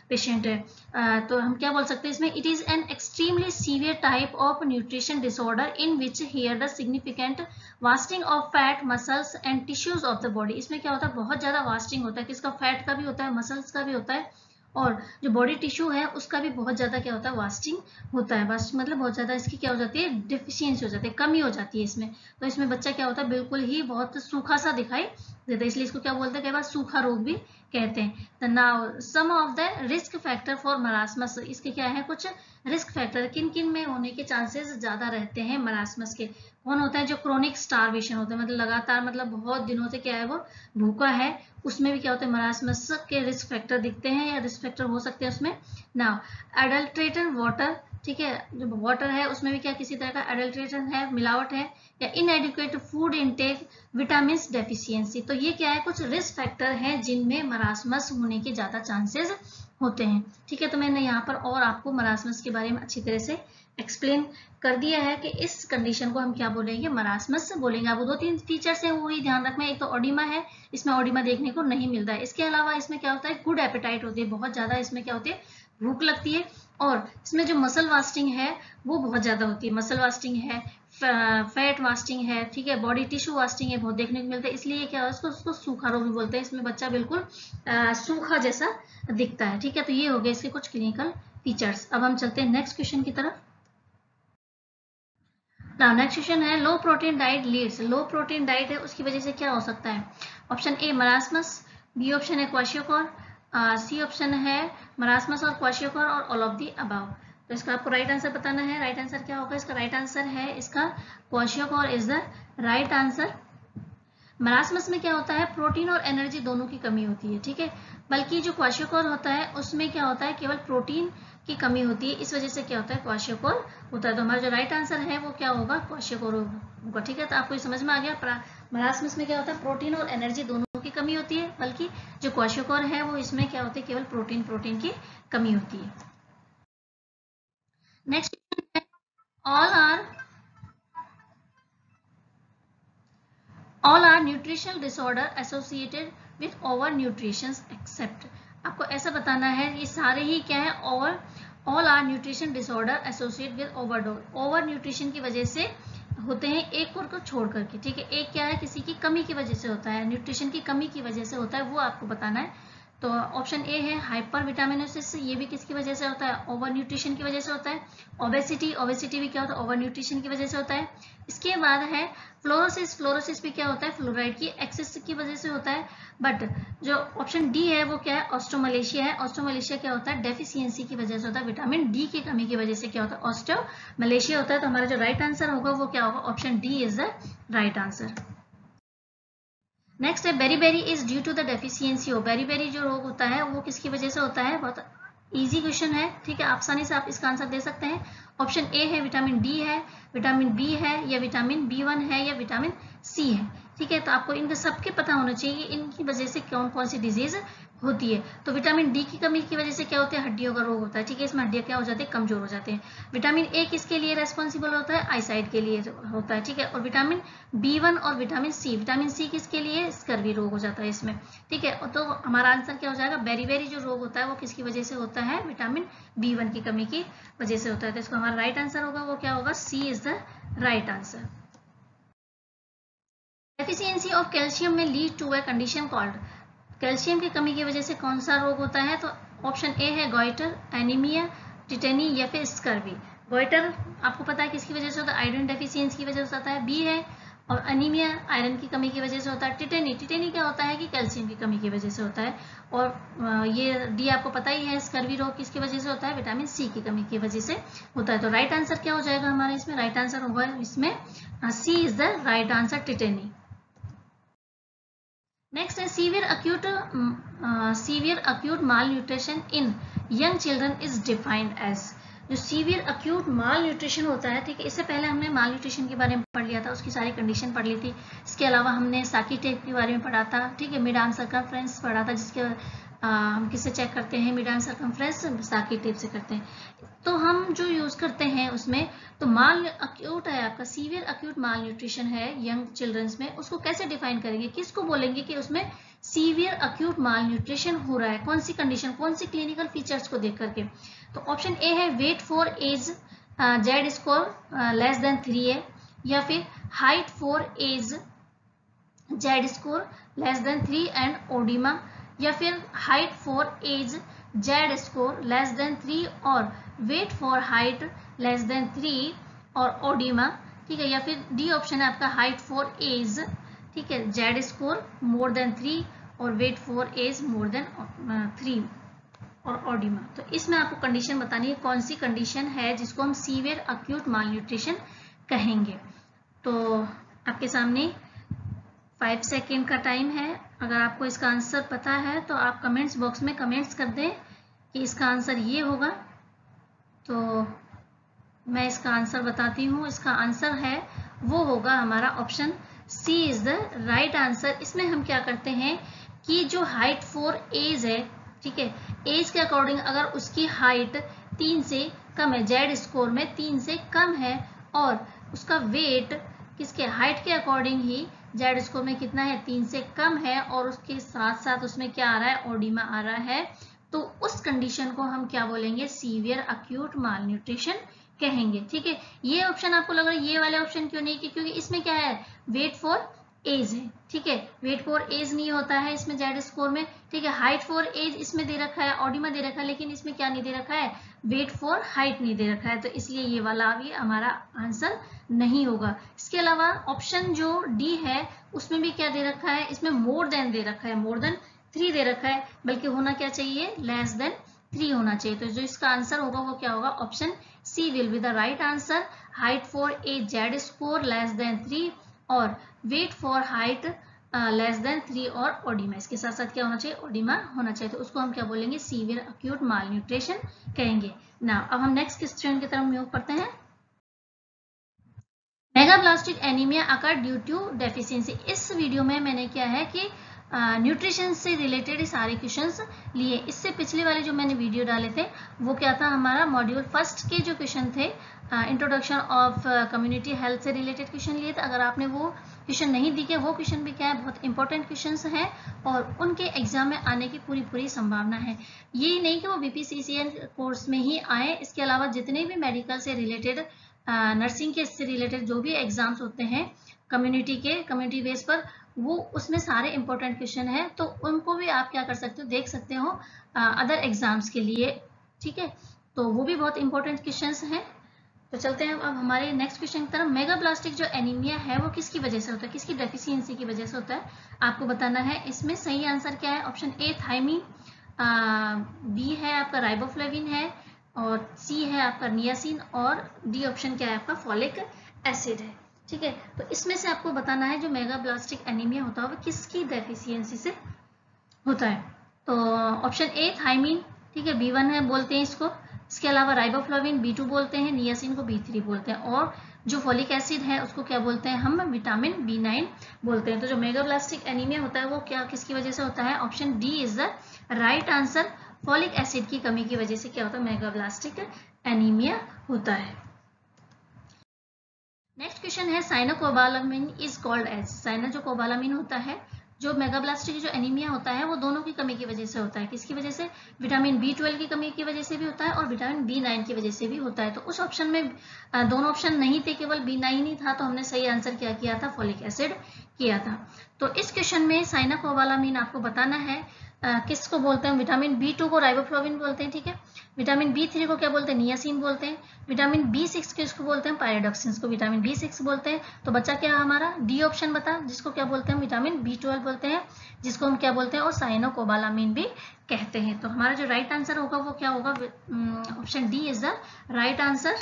Speaker 1: पेशेंट है। तो हम क्या बोल सकते हैं इसमें, it is an extremely severe type of nutrition disorder in which here the significant wasting of fat muscles and tissues of the body. इसमें क्या होता है, बहुत ज्यादा वास्टिंग होता है, किसका, फैट का भी होता है, मसल्स का भी होता है, और जो बॉडी टिश्यू है उसका भी बहुत ज्यादा क्या होता है, वास्टिंग होता है। वास्ट मतलब बहुत ज्यादा इसकी क्या हो जाती है, डिफिशियंसी हो जाती है, कमी हो जाती है इसमें। तो इसमें बच्चा क्या होता है, बिल्कुल ही बहुत सूखा सा दिखाई देता है, इसलिए इसको क्या बोलते हैं, कई बार सूखा रोग भी कहते हैं। Now some of the risk factor for marasmus, इसके क्या है कुछ रिस्क फैक्टर, किन किन में होने के चांसेस ज्यादा रहते हैं मरासमस के। कौन होता है, जो क्रोनिक स्टारवेशन होता है, मतलब लगातार, मतलब बहुत दिनों से क्या है वो भूखा है, उसमें भी क्या होता है, मरासमस के रिस्क फैक्टर दिखते हैं या रिस्क फैक्टर हो सकते हैं उसमें। नाउ एडल्ट्रेटेड वाटर, ठीक है, जो वाटर है उसमें भी क्या किसी तरह का एडल्ट्रेशन है, मिलावट है, या inadequate food intake, vitamin deficiency. तो ये क्या है, कुछ रिस्क फैक्टर हैं जिनमें मरासमस होने के ज्यादा चांसेस होते हैं। ठीक है, तो मैंने यहाँ पर और आपको मरासमस के बारे में अच्छी तरह से एक्सप्लेन कर दिया है कि इस कंडीशन को हम क्या बोलेंगे, मरासमस बोलेंगे। आपको 2-3 फीचर्स है वो ही ध्यान रखना है। एक तो ऑडिमा है, इसमें ऑडिमा देखने को नहीं मिलता है। इसके अलावा इसमें क्या होता है, गुड एपेटाइट होती है, बहुत ज्यादा इसमें क्या होती है, भूख लगती है, और इसमें जो मसल वास्टिंग है वो बहुत ज्यादा होती है, मसल वास्टिंग है, फैट वास्टिंग है, ठीक है, बॉडी टिश्यू वास्टिंग है, बहुत देखने को मिलता है। इसलिए क्या है, उसको सूखा रोग भी बोलते हैं। इसमें बच्चा बिल्कुल सूखा जैसा दिखता है। ठीक है, तो ये हो गए इसके कुछ क्लिनिकल फीचर्स। अब हम चलते हैं नेक्स्ट क्वेश्चन की तरफ। नाउ नेक्स्ट क्वेश्चन है, low protein diet leads, low protein diet है उसकी वजह से क्या हो सकता है। Option A marasmus, B option है क्वाशियोकोर, सी ऑप्शन है मरासमस और क्वाशियोकोर, और ऑल ऑफ दी अबव। तो इसका आपको राइट आंसर बताना है। राइट आंसर क्या होगा, इसका राइट आंसर है इसका kwashiorkor is the right answer. Marasmus में क्या होता है, प्रोटीन और एनर्जी दोनों की कमी होती है, ठीक है, बल्कि जो क्वाशियोकोर होता है उसमें क्या होता है, केवल प्रोटीन की कमी होती है, इस वजह से क्या होता है, क्वाशियोकोर होता है। तो हमारा जो राइट आंसर है वो क्या होगा, क्वाशियोकोर होगा। ठीक है, तो आपको ये समझ में आ गया, मरासमस में क्या होता है, प्रोटीन और एनर्जी दोनों की कमी होती है, बल्कि जो क्वाशियोकोर है वो इसमें क्या होती है, केवल प्रोटीन की कमी होती है। नेक्स्ट है, all are nutritional disorder associated with over nutrition except। आपको ऐसा बताना है ये सारे ही क्या है, all are nutrition disorder associated with overdose, over nutrition की वजह से होते हैं, एक और को छोड़ करके। ठीक है, एक क्या है, किसी की कमी की वजह से होता है, न्यूट्रिशन की कमी की वजह से होता है, वो आपको बताना है। तो ऑप्शन ए है हाइपर विटामिनोसिस, ये भी किसकी वजह से होता है, ओवर न्यूट्रिशन की वजह से होता है। ओबेसिटी, ओबेसिटी भी क्या होता है, ओवर न्यूट्रिशन की वजह से होता है। इसके बाद है फ्लोरोसिस, फ्लोरोसिस भी क्या होता है, फ्लोराइड की एक्सेस की वजह से होता है। बट जो ऑप्शन डी है वो क्या है, ऑस्ट्रोमलेशिया है। ऑस्ट्रोमलेशिया क्या होता है, डेफिशिएंसी की वजह से होता है, विटामिन डी की कमी की वजह से क्या होता है, ऑस्ट्रोमलेशिया होता है। तो हमारा जो राइट आंसर होगा वो क्या होगा, option D is the right answer. Next है beriberi is due to the deficiency of, beriberi जो रोग होता है वो किसकी वजह से होता है, बहुत इजी क्वेश्चन है, ठीक है, आसानी से आप इसका आंसर दे सकते हैं। ऑप्शन ए है विटामिन डी है, विटामिन बी है, या विटामिन बी1 है, या विटामिन सी है। ठीक है, तो आपको इनके सबके पता होना चाहिए इनकी वजह से कौन कौन सी डिजीज होती है। तो विटामिन डी की कमी की वजह से क्या होता है, हड्डियों का रोग होता है। ठीक है, इसमें हड्डियां क्या हो जाती है, कमजोर हो जाते हैं। विटामिन ए किसके लिए रेस्पॉन्सिबल होता है, आईसाइट के लिए होता है। ठीक है, और विटामिन बी1 और विटामिन सी किसके लिए, स्कर्वी रोग हो जाता है इसमें। ठीक है, तो हमारा आंसर क्या हो जाएगा, बेरीबेरी जो रोग होता है वो किसकी वजह से होता है, विटामिन बी1 की कमी की वजह से होता है। तो इसको हमारा राइट आंसर होगा वो क्या होगा, C is the right answer. Deficiency of calcium में lead to a condition called, calcium की कमी की वजह से कौन सा रोग होता है। तो ऑप्शन ए है गॉइटर, एनीमिया, टिटेनी, या फिर स्कर्वी। गॉइटर आपको पता है किसकी वजह से होता है, आयरन डेफिशिएंसी की वजह से होता है, बी है, और एनीमिया आयरन की कमी की वजह से होता है। टिटेनी, टिटेनी क्या होता है कि कैल्शियम की कमी की वजह से होता है। और ये डी आपको पता ही है, स्कर्वी रोग किसकी वजह से होता है, विटामिन सी की कमी की वजह से होता है। तो राइट आंसर क्या हो जाएगा हमारे इसमें, राइट आंसर होगा इसमें C is the right answer, tetany. Next है severe acute malnutrition in young children is defined as. जो सीवियर अक्यूट माल न्यूट्रिशन होता है, ठीक है, इससे पहले हमने माल न्यूट्रिशन के बारे में पढ़ लिया था, उसकी सारी कंडीशन पढ़ ली थी। इसके अलावा हमने साकी टेप के बारे में पढ़ा था, ठीक है, मिड आर्म सर्कमफ्रेंस पढ़ा था, जिसके हम किससे चेक करते हैं, मिड आर्म सर्कमफ्रेंस साकी टेप से करते हैं। तो हम जो यूज करते हैं उसमें, तो माल अक्यूट है आपका, सीवियर अक्यूट माल न्यूट्रिशन है यंग चिल्ड्रंस में, उसको कैसे डिफाइन करेंगे, किसको बोलेंगे कि उसमें सीवियर अक्यूट माल न्यूट्रिशन हो रहा है, कौन सी कंडीशन, कौन सी क्लिनिकल फीचर्स को देख करके? तो ऑप्शन ए है weight for age Z score less than 3 है, या फिर height for age Z score less than 3 and oedema, या फिर height for age Z score less than 3 और weight for height less than 3 और ओडिमा, ठीक है, या फिर डी ऑप्शन है आपका हाइट फॉर एज, ठीक है, जेड स्कोर मोर देन 3 और weight for age more than 3 और ओडिमा। तो इसमें आपको कंडीशन बतानी है कौन सी कंडीशन है जिसको हम सीवियर अक्यूट माल न्यूट्रिशन कहेंगे। तो आपके सामने 5 सेकेंड का टाइम है, अगर आपको इसका आंसर पता है तो आप कमेंट्स बॉक्स में कमेंट्स कर दें कि इसका आंसर ये होगा। तो मैं इसका आंसर बताती हूँ, इसका आंसर है वो होगा हमारा option C is the right answer. इसमें हम क्या करते हैं कि जो हाइट फॉर एज है, ठीक है, एज के अकॉर्डिंग अगर उसकी हाइट 3 से कम है, जेड स्कोर में 3 से कम है, और उसका वेट किसके हाइट के अकॉर्डिंग ही जेड स्कोर में कितना है 3 से कम है, और उसके साथ साथ उसमें क्या आ रहा है ओडिमा आ रहा है, तो उस कंडीशन को हम क्या बोलेंगे सीवियर अक्यूट माल न्यूट्रिशन कहेंगे। ठीक है, ये ऑप्शन आपको लग रहा है ये वाले ऑप्शन क्यों नहीं, क्योंकि इसमें क्या है वेट फॉर एज है, ठीक है, वेट फॉर एज नहीं होता है इसमें जेड स्कोर में, ठीक है, हाइट फॉर एज इसमें दे रखा है, ऑडिमा दे रखा है, लेकिन इसमें क्या नहीं दे रखा है वेट फॉर हाइट नहीं दे रखा है, तो इसलिए ये वाला भी हमारा आंसर नहीं होगा। इसके अलावा ऑप्शन जो डी है उसमें भी क्या दे रखा है, इसमें मोर देन दे रखा है, मोर देन 3 दे रखा है, बल्कि होना क्या चाहिए लेस देन 3 होना चाहिए। तो जो इसका आंसर होगा वो क्या होगा, option C will be the right answer, height for age Z score less than 3 और weight for height less than 3 और ओडिमा, इसके साथ साथ क्या होना चाहिए ओडिमा होना चाहिए, तो उसको हम क्या बोलेंगे सीवियर अक्यूट माल न्यूट्रिशन कहेंगे ना। अब हम नेक्स्ट क्वेश्चन की तरफ मूव करते हैं। Megaloblastic anaemia occur due to deficiency. इस वीडियो में मैंने क्या है कि न्यूट्रिशन से रिलेटेड सारे क्वेश्चंस लिए। इससे पिछले वाले जो मैंने वीडियो डाले थे वो क्या था, हमारा मॉड्यूल फर्स्ट के जो क्वेश्चन थे इंट्रोडक्शन ऑफ कम्युनिटी हेल्थ से रिलेटेड क्वेश्चन लिए थे। अगर आपने वो क्वेश्चन नहीं दिखे, वो क्वेश्चन भी क्या है बहुत इंपॉर्टेंट क्वेश्चंस हैं और उनके एग्जाम में आने की पूरी संभावना है। ये नहीं कि वो बीपीसीसीएल कोर्स में ही आए, इसके अलावा जितने भी मेडिकल से रिलेटेड नर्सिंग के से रिलेटेड जो भी एग्जाम्स होते हैं कम्युनिटी बेस पर, वो उसमें सारे इंपॉर्टेंट क्वेश्चन है, तो उनको भी आप क्या कर सकते हो देख सकते हो अदर एग्जाम्स के लिए, ठीक है, तो वो भी बहुत इंपॉर्टेंट क्वेश्चंस हैं। तो चलते हैं अब हमारे नेक्स्ट क्वेश्चन की तरफ। मेगाब्लास्टिक जो एनीमिया है वो किसकी वजह से होता है, किसकी डेफिशिएंसी की वजह से होता है आपको बताना है। इसमें सही आंसर क्या है, ऑप्शन ए थायमीन, बी है आपका राइबोफ्लेविन है, और सी है आपका नियासिन, और डी ऑप्शन क्या है आपका फॉलिक एसिड है। ठीक है, तो इसमें से आपको बताना है जो मेगाब्लास्टिक एनीमिया होता है वो किसकी डेफिशिएंसी से होता है। तो ऑप्शन ए थायमीन, ठीक है, B1 है बोलते हैं इसको, इसके अलावा राइबोफ्लाविन B2 बोलते हैं, नियासिन को B3 बोलते हैं, और जो फॉलिक एसिड है उसको क्या बोलते हैं हम विटामिन B9 बोलते हैं। तो जो मेगाब्लास्टिक एनीमिया होता है वो क्या किसकी वजह से होता है, option D is the right answer, folic acid की कमी की वजह से क्या होता है मेगाब्लास्टिक एनीमिया होता है। नेक्स्ट क्वेश्चन है cyanocobalamin is called as. Cyano जो कोबालामिन होता है जो मेगाब्लास्टिक जो एनीमिया होता है वो दोनों की कमी की वजह से होता है, किसकी वजह से, विटामिन B12 की कमी की वजह से भी होता है और विटामिन B9 की वजह से भी होता है। तो उस ऑप्शन में दोनों ऑप्शन नहीं थे, केवल B9 ही था, तो हमने सही आंसर क्या किया था फॉलिक एसिड किया था। तो इस क्वेश्चन में साइनोकोबालामिन आपको बताना है किसको बोलते हैं, विटामिन B2 को राइबोफ्लाविन बोलते हैं, ठीक है, विटामिन B3 को क्या बोलते हैं नियासिन बोलते हैं, विटामिन B6 किसको बोलते हैं पायरोडॉक्सिन को विटामिन B6 बोलते हैं। तो बच्चा क्या हमारा डी ऑप्शन बता, जिसको क्या बोलते हैं विटामिन B12 बोलते हैं, जिसको हम क्या बोलते हैं और साइनोकोबालामिन भी कहते हैं। तो हमारा जो राइट आंसर होगा वो क्या होगा, option D is the right answer.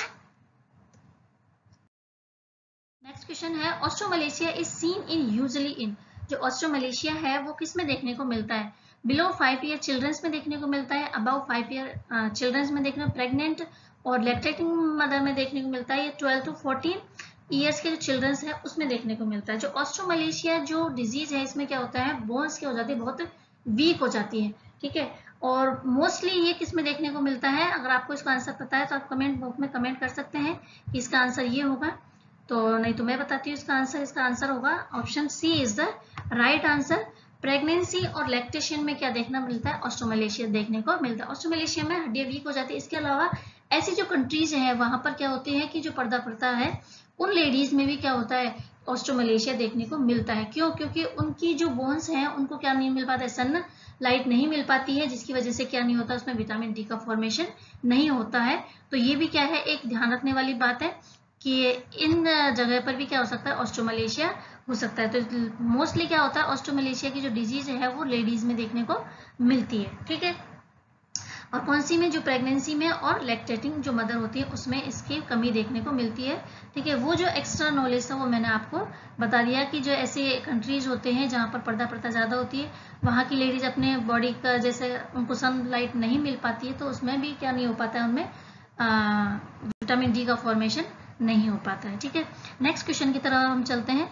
Speaker 1: Next question है osteomalacia is seen in usually in. जो ऑस्ट्रोमलेशिया है वो किस में देखने को मिलता है, बिलो 5 ईयर चिल्ड्रंस में देखने को मिलता है, अबव 5 ईयर चिल्ड्रंस में देखने, प्रेग्नेंट और लैक्टेटिंग मदर में देखने को मिलता है, या 12 to 14 ईयर्स के जो चिल्ड्रंस है उसमें देखने को मिलता है। जो ऑस्ट्रोमलेशिया जो डिजीज है इसमें क्या होता है बोन्स क्या हो जाती है बहुत वीक हो जाती है, ठीक है, और मोस्टली ये किस में देखने को मिलता है। अगर आपको इसका आंसर पता है तो आप कमेंट बॉक्स में कमेंट कर सकते हैं कि इसका आंसर ये होगा, तो नहीं तो मैं बताती हूँ इसका आंसर। इसका आंसर होगा option C is the right answer, pregnancy और लैक्टेशन में क्या देखना मिलता है? ऑस्ट्रोमलेशिया देखने को मिलता है। ऑस्ट्रोमलेशिया में हड्डियां वीक हो जाती है। इसके अलावा ऐसी जो कंट्रीज हैं वहां पर क्या होती है कि जो पर्दा पड़ता है उन लेडीज में भी क्या होता है? ऑस्ट्रोमलेशिया देखने को मिलता है। क्यों? क्योंकि उनकी जो बोन्स हैं उनको क्या नहीं मिल पाता है? सन लाइट नहीं मिल पाती है, जिसकी वजह से क्या नहीं होता, उसमें विटामिन डी का फॉर्मेशन नहीं होता है। तो ये भी क्या है, एक ध्यान रखने वाली बात है कि इन जगह पर भी क्या हो सकता है? ऑस्ट्रोमलेशिया हो सकता है। तो मोस्टली क्या होता है, ऑस्ट्रोमलेशिया की जो डिजीज है वो लेडीज में देखने को मिलती है। ठीक है, और कौन सी में? जो प्रेगनेंसी में और लैक्टेटिंग जो मदर होती है उसमें इसकी कमी देखने को मिलती है। ठीक है, वो जो एक्स्ट्रा नॉलेज था वो मैंने आपको बता दिया कि जो ऐसे कंट्रीज होते हैं जहाँ पर पर्दा प्रथा ज़्यादा होती है, वहाँ की लेडीज अपने बॉडी का जैसे उनको सनलाइट नहीं मिल पाती है, तो उसमें भी क्या नहीं हो पाता है, उनमें विटामिन डी का फॉर्मेशन नहीं हो पाता है। ठीक है, नेक्स्ट क्वेश्चन की तरफ हम चलते हैं।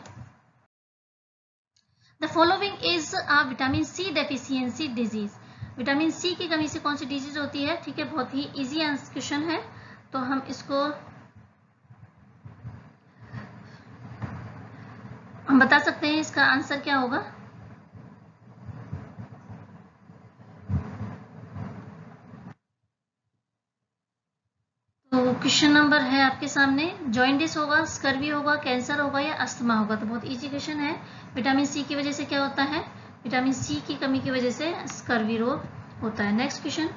Speaker 1: The following is a vitamin C deficiency disease. Vitamin C की कमी से कौन सी डिजीज होती है? ठीक है, बहुत ही इजी क्वेश्चन है, तो हम इसको हम बता सकते हैं इसका आंसर क्या होगा। तो क्वेश्चन नंबर है आपके सामने, जॉइंडिस होगा, स्कर्वी होगा, कैंसर होगा या अस्थमा होगा। तो बहुत इजी क्वेश्चन है। विटामिन सी की वजह से क्या होता है? विटामिन सी की कमी की वजह से स्कर्वी रोग होता है। Next question,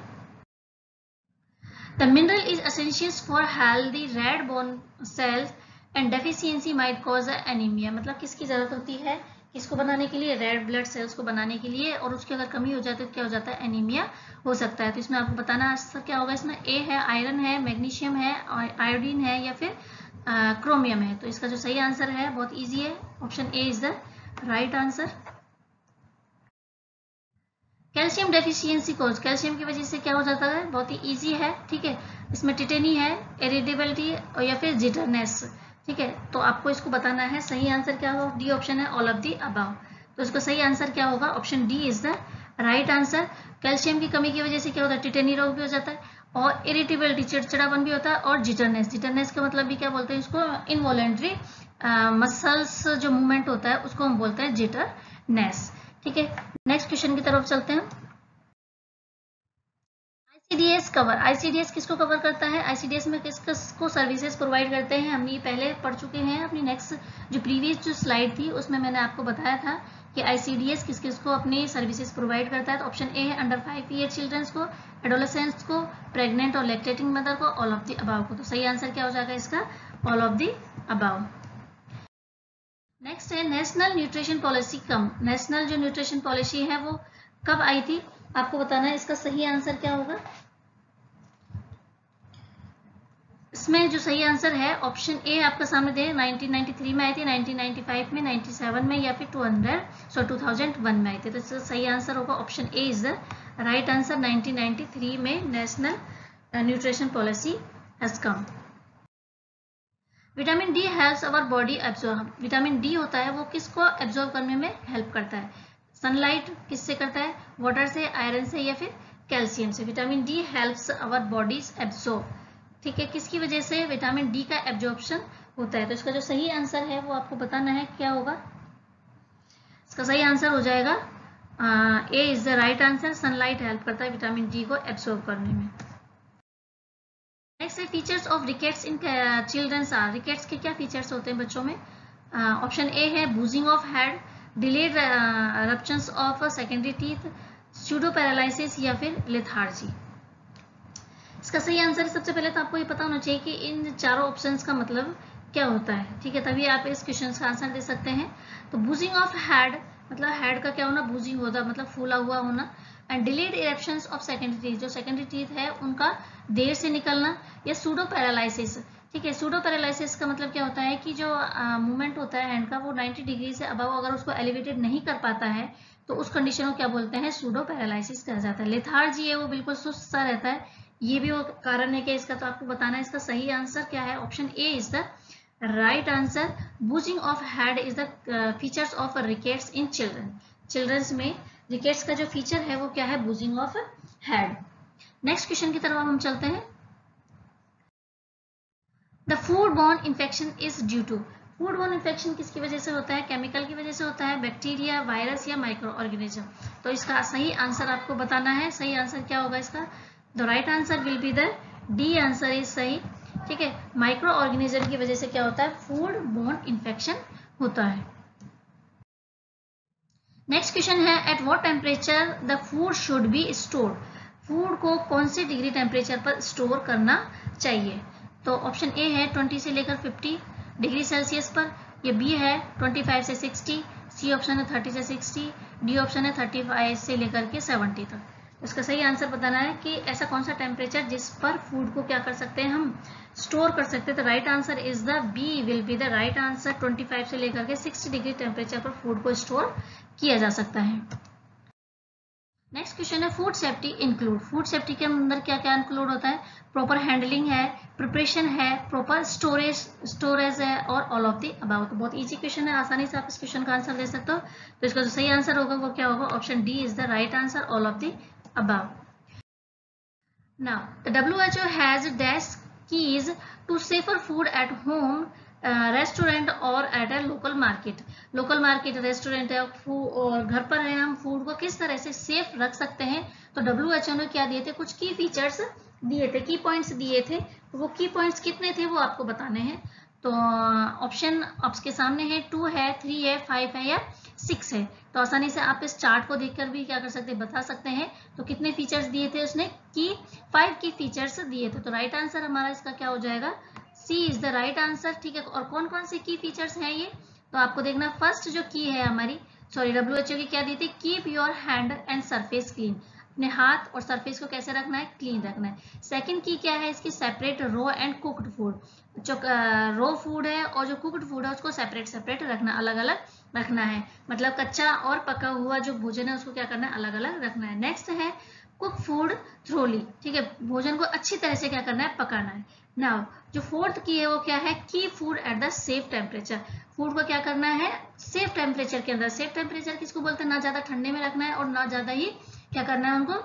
Speaker 1: the mineral is essential for healthy red bone cells and deficiency might cause anaemia. मतलब किसकी जरूरत होती है? किसको बनाने के लिए? रेड ब्लड सेल्स को बनाने के लिए, और उसकी अगर कमी हो जाती है तो क्या हो जाता है? एनीमिया हो सकता है। तो इसमें आपको बताना आंसर क्या होगा। इसमें ए है आयरन है, मैग्नीशियम है, आयोडीन है या फिर क्रोमियम है। तो इसका जो सही आंसर है बहुत ईजी है, option A is the right answer. Calcium deficiency cause, calcium की वजह से क्या हो जाता है? बहुत ही इजी है। ठीक है, इसमें टिटेनी है, इरिटेबिलिटी और या फिर जिटरनेस। ठीक है, तो आपको इसको बताना है। सही आंसर क्या होगा? डी ऑप्शन है, ऑल ऑफ दी अबव। तो इसका सही आंसर क्या होगा? Option D is the right answer. Calcium की कमी की वजह से क्या होता है? टिटेनी रोग भी हो जाता है, और इरिटेबिलिटी चिड़चिड़ापन भी होता है, और जिटरनेस, जिटरनेस का मतलब भी क्या बोलते हैं इसको? इनवॉलेंट्री मसल्स जो मूवमेंट होता है उसको हम बोलते हैं जिटरनेस। ठीक है, नेक्स्ट क्वेश्चन की तरफ चलते हैं। आईसीडीएस कवर, आईसीडीएस किसको कवर करता है? आईसीडीएस में किस किसको सर्विसेज प्रोवाइड करते हैं? हम ये पहले पढ़ चुके हैं अपनी नेक्स्ट जो प्रीवियस जो स्लाइड थी उसमें मैंने आपको बताया था कि आईसीडीएस किस किस को अपनी सर्विसेज प्रोवाइड करता है। तो ऑप्शन ए है अंडर 5 ईयर चिल्ड्रंस को, एडोलेसेंट्स को, प्रेग्नेंट और लैक्टेटिंग मदर को, ऑल ऑफ द अबाव को। तो सही आंसर क्या हो जाएगा इसका? All of the above. Next है नेशनल न्यूट्रिशन पॉलिसी कब, नेशनल जो न्यूट्रिशन पॉलिसी है वो कब आई थी? आपको बताना है। इसका सही आंसर क्या होगा? इसमें जो सही आंसर है ऑप्शन ए आपका सामने दे, 1993 में आई थी, 1995 में, 97 में या फिर 2001 में आई थी। तो इसका सही आंसर होगा option A is the right answer. 1993 में national nutrition policy has come. Vitamin D helps our body absorb, vitamin D होता है वो किसको एब्जॉर्ब करने में हेल्प करता है? सनलाइट किससे करता है? वाटर से, आयरन से या फिर कैल्शियम से। Vitamin D helps our bodies absorb. ठीक है, किसकी वजह से विटामिन डी का एब्जॉर्प्शन होता है? तो इसका जो सही आंसर है वो आपको बताना है क्या होगा। इसका सही आंसर हो जाएगा A is the right answer. Sunlight help करता है विटामिन डी को एब्जॉर्ब करने में। नेक्स्ट है features of rickets in childrens are, rickets के क्या फीचर्स होते हैं बच्चों में? ऑप्शन ए है bossing of head, delayed eruptions of secondary teeth, pseudo paralysis या फिर लेथार्जी। इसका सही आंसर सबसे पहले तो आपको ये पता होना चाहिए कि इन चारों ऑप्शंस का मतलब क्या होता है। ठीक है, तभी आप इस क्वेश्चन का आंसर दे सकते हैं। तो बूजिंग ऑफ हेड मतलब हेड का क्या होना? बूजिंग होता मतलब फूला हुआ होना, and delayed eruptions of secondary teeth, जो सेकेंडरी टीथ है उनका देर से निकलना, या सूडो पैरालिसिस। ठीक है, सूडो पैरालिसिस का मतलब क्या होता है कि जो मूवमेंट होता है हैंड का वो 90 डिग्री से अबव अगर उसको एलिवेटेड नहीं कर पाता है तो उस कंडीशन को क्या बोलते हैं? सूडो पैरालिसिस कहा जाता है। लेथार्जी है वो बिल्कुल सुस्त सा रहता है, ये भी वो कारण है कि इसका तो आपको बताना है। इसका सही आंसर क्या है? Option A is the right answer. Bossing of head is the features of rickets in children, childrens में रिकेट्स का जो फीचर है वो क्या है? Bossing of head. Next question की तरफ हम चलते हैं। The food borne infection is due to, food borne infection किसकी वजह से होता है? केमिकल की वजह से होता है, बैक्टीरिया, वायरस या माइक्रो ऑर्गेनिज्म। तो इसका सही आंसर आपको बताना है। सही आंसर क्या होगा इसका? The right answer will be the D answer is सही। ठीक है, माइक्रो ऑर्गेनिज्म की वजह से क्या होता है? फूड बोर्न इन्फेक्शन होता है। नेक्स्ट क्वेश्चन है, at what temperature the food should be stored? Food को कौन से डिग्री टेम्परेचर पर स्टोर करना चाहिए? तो ऑप्शन ए है 20 से लेकर 50 डिग्री सेल्सियस पर, ये बी है 25 से 60, सी ऑप्शन है 30 से 60, डी ऑप्शन है 35 से लेकर के 70 तक। इसका सही आंसर बताना है कि ऐसा कौन सा टेम्परेचर जिस पर फूड को क्या कर सकते हैं हम? स्टोर कर सकते हैं। तो right answer is the B will be the right answer. 25 से लेकर के 60 डिग्री टेम्परेचर पर फूड को स्टोर किया जा सकता है। नेक्स्ट क्वेश्चन है, food safety include? Food safety के अंदर क्या क्या इंक्लूड होता है? प्रॉपर हैंडलिंग है, प्रिपरेशन है, प्रॉपर स्टोरेज है और ऑल ऑफ द अबाउ। तो बहुत इजी क्वेश्चन है, आसानी से आप इस क्वेश्चन का आंसर दे सकते हो। तो इसका जो सही आंसर होगा वो क्या होगा? Option D is the right answer, all of the above. Now, the WHO has dash keys to safer food at home, restaurant और at a local market. Local market, restaurant है और घर पर है, हम फूड को किस तरह से सेफ रख सकते हैं? तो WHO ने क्या दिए थे? कुछ की फीचर्स दिए थे, की पॉइंट्स दिए थे। तो वो की पॉइंट्स कितने थे वो आपको बताने हैं। तो ऑप्शन आपके सामने है, 2 है, 3 है, 5 है या 6 है। तो आसानी से आप इस चार्ट को देखकर भी क्या कर सकते हैं? बता सकते हैं। तो कितने फीचर्स दिए थे उसने? की 5 की फीचर्स दिए थे। तो राइट आंसर हमारा इसका क्या हो जाएगा? C is the right answer. ठीक है, और कौन कौन से की फीचर्स हैं ये? तो आपको देखना, फर्स्ट जो की है हमारी, सॉरी WHO की क्या दी थी? Keep your hand and surface clean. अपने हाथ और सरफेस को कैसे रखना है? क्लीन रखना है। सेकंड की क्या है इसकी? Separate raw and cooked food. जो रो फूड है और जो कुक्ड फूड है उसको सेपरेट सेपरेट रखना, अलग अलग रखना है। मतलब कच्चा और पका हुआ जो भोजन है उसको क्या करना है? अलग अलग रखना है। नेक्स्ट है कुक फूड थ्रोली। ठीक है, भोजन को अच्छी तरह से क्या करना है? पकाना है। नाउ जो फोर्थ की है वो क्या है? Keep food at the safe temperature. Food को क्या करना है? सेफ टेम्परेचर के अंदर। सेफ टेम्परेचर किसको बोलते हैं? ना ज्यादा ठंडे में रखना है और ना ज्यादा ही क्या करना है उनको,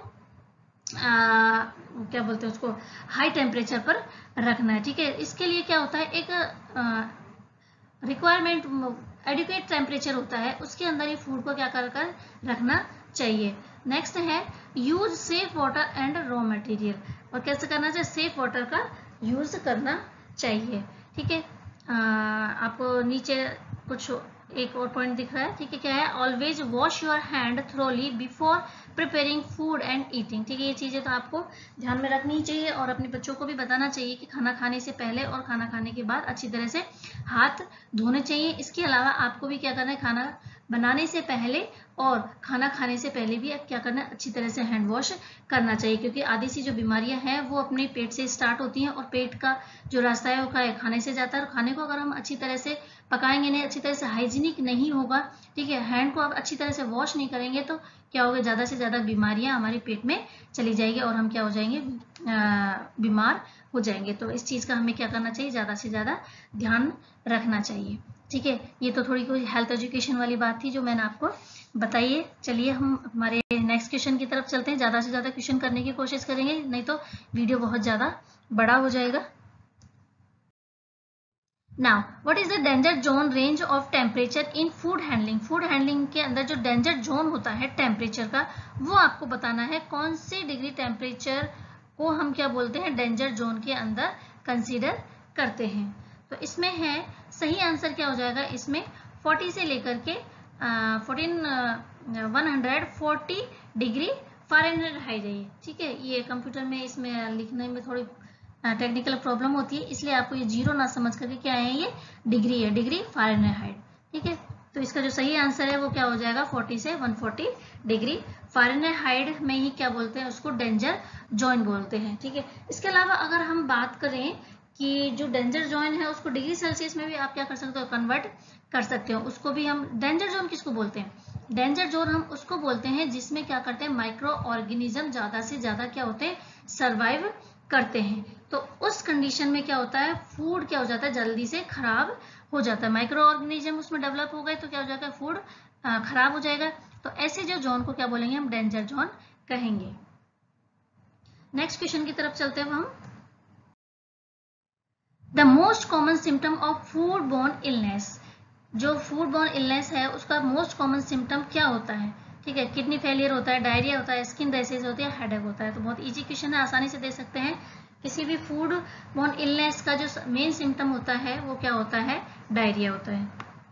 Speaker 1: क्या बोलते हैं उसको, हाई टेम्परेचर पर रखना है। ठीक है, इसके लिए क्या होता है? एक रिक्वायरमेंट एडुकेट टेम्परेचर होता है, उसके अंदर ही फूड को क्या कर रखना चाहिए। नेक्स्ट है use safe water and raw material. और कैसे करना चाहिए? सेफ वाटर का यूज करना चाहिए। ठीक है, आपको नीचे कुछ एक और पॉइंट दिख रहा है। ठीक है, क्या है? Always wash your hand thoroughly before preparing food and eating. ठीक है, ये चीजें तो आपको ध्यान में रखनी चाहिए और अपने बच्चों को भी बताना चाहिए कि खाना खाने से पहले और खाना खाने के बाद अच्छी तरह से हाथ धोने चाहिए। इसके अलावा आपको भी क्या करना है? खाना बनाने से पहले और खाना खाने से पहले भी क्या करना है? अच्छी तरह से हैंड वॉश करना चाहिए, क्योंकि आधी सी जो बीमारियां हैं वो अपने पेट से स्टार्ट होती हैं और पेट का जो रास्ता है वो खाने से जाता है। और खाने को अगर हम अच्छी तरह से पकाएंगे नहीं, अच्छी तरह से हाइजीनिक नहीं होगा, ठीक है, हैंड को आप अच्छी तरह से वॉश नहीं करेंगे, तो क्या होगा? ज्यादा से ज्यादा बीमारियां हमारे पेट में चली जाएगी और हम क्या हो जाएंगे? बीमार हो जाएंगे। तो इस चीज का हमें क्या करना चाहिए? ज्यादा से ज्यादा ध्यान रखना चाहिए। ठीक है, ये तो थोड़ी कोई हेल्थ एजुकेशन वाली बात थी जो मैंने आपको बताई है। चलिए हम हमारे नेक्स्ट क्वेश्चन की तरफ चलते हैं। ज्यादा से ज्यादा क्वेश्चन करने की कोशिश करेंगे, नहीं तो वीडियो बहुत ज्यादा बड़ा हो जाएगा। Now what is the danger zone range of temperature in food handling? Food handling के अंदर जो डेंजर जोन होता है टेम्परेचर का, वो आपको बताना है। कौन से डिग्री टेम्परेचर को हम क्या बोलते हैं? डेंजर जोन के अंदर कंसीडर करते हैं। तो इसमें है, सही आंसर क्या हो जाएगा? इसमें 40 से लेकर के 140 डिग्री फ़ारेनहाइट है। ठीक है, ये कंप्यूटर में इसमें लिखने में थोड़ी टेक्निकल प्रॉब्लम होती है, इसलिए आपको ये जीरो ना समझ करके क्या है? ये डिग्री है, डिग्री फ़ारेनहाइट। ठीक है, तो इसका जो सही आंसर है वो क्या हो जाएगा? 40 से 140 डिग्री फ़ारेनहाइट में ही क्या बोलते हैं? उसको डेंजर जोन बोलते हैं। ठीक है, इसके अलावा अगर हम बात करें कि जो डेंजर जोन है उसको डिग्री सेल्सियस में भी आप क्या कर सकते हो? कन्वर्ट कर सकते हो। उसको भी हम डेंजर जोन किसको बोलते हैं? डेंजर जोन हम उसको बोलते हैं जिसमें क्या करते हैं? माइक्रो ऑर्गेनिज्म ज्यादा से ज्यादा क्या होते हैं? सर्वाइव करते हैं। तो उस कंडीशन में क्या होता है? फूड क्या हो जाता है? जल्दी से खराब हो जाता है। माइक्रो ऑर्गेनिज्म उसमें डेवलप हो गए तो क्या हो जाएगा? फूड खराब हो जाएगा। तो ऐसे जो जोन को क्या बोलेंगे? हम डेंजर जोन कहेंगे। नेक्स्ट क्वेश्चन की तरफ चलते हैं हम। The most common symptom of food borne illness, जो फूड बॉर्न इलनेस है उसका मोस्ट कॉमन सिम्टम क्या होता है? ठीक है, किडनी फेलियर होता है, डायरिया होता है, स्किन रैशेज होती है, हेडेक होता है। तो बहुत इजी क्वेश्चन है, आसानी से दे सकते हैं। किसी भी फूड बॉर्न इलनेस का जो मेन सिम्टम होता है वो क्या होता है? डायरिया होता है।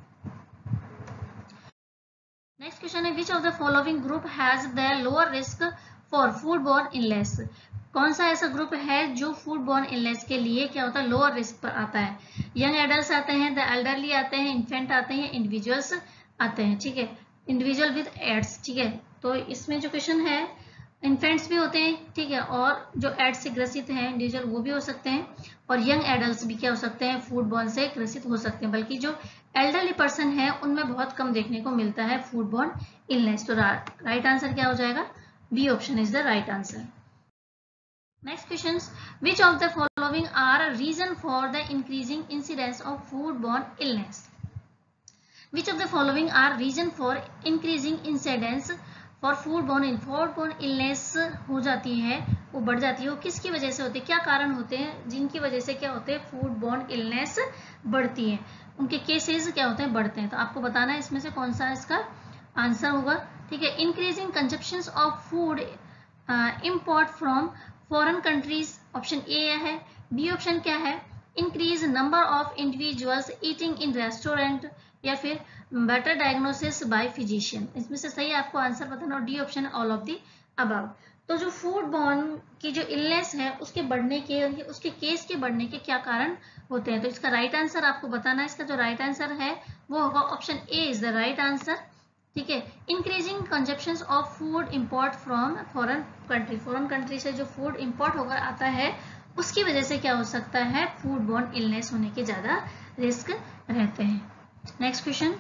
Speaker 1: नेक्स्ट क्वेश्चन है, which of the following group has the lower risk for food borne illness? कौन सा ऐसा ग्रुप है जो फूड बॉर्न इलनेस के लिए क्या होता है? लोअर रिस्क पर आता है। यंग एडल्ट आते हैं, द एल्डरली आते हैं, इन्फेंट आते हैं, इंडिविजुअल्स आते हैं। ठीक है, इंडिविजुअल विद एड्स। ठीक है, तो इसमें जो क्वेश्चन है, इन्फेंट्स भी होते हैं, ठीक है, और जो एड्स से ग्रसित हैं इंडिविजुअल वो भी हो सकते हैं, और यंग एडल्ट भी क्या हो सकते हैं? फूड बॉर्न से ग्रसित हो सकते हैं। बल्कि जो एल्डरली पर्सन है उनमें बहुत कम देखने को मिलता है फूड बॉर्न इलनेस। तो राइट आंसर क्या हो जाएगा? B option is the right answer. Next questions, which of the following are a reason for the increasing incidence of foodborne illness? Which of the following are reason for increasing incidence for foodborne illness हो जाती है, वो बढ़ जाती है, वो किसकी वजह से होती है? क्या कारण होते हैं जिनकी वजह से क्या होते हैं? फूडबॉर्न इलनेस बढ़ती है, उनके केसेस क्या होते हैं? बढ़ते हैं। तो आपको बताना है इसमें से कौन सा इसका आंसर होगा। ठीक है, increasing consumption of food import from foreign countries, option A है। बी ऑप्शन क्या है? Increase number of individuals eating in restaurant, या फिर बेटर डायग्नोसिस बाय फिजिशियन। इसमें से सही आपको आंसर बताना, और D option all of the above. तो जो फूड बॉर्न की जो इलनेस है उसके बढ़ने के, उसके केस के बढ़ने के क्या कारण होते हैं? तो इसका राइट आंसर आपको बताना है। इसका जो राइट आंसर है वो होगा option A is the right answer. ठीक है, increasing consumption of food import from foreign country, foreign country से जो फूड इम्पोर्ट होकर आता है उसकी वजह से क्या हो सकता है? फूड बॉर्न इलनेस होने के ज्यादा रिस्क रहते हैं। Next question,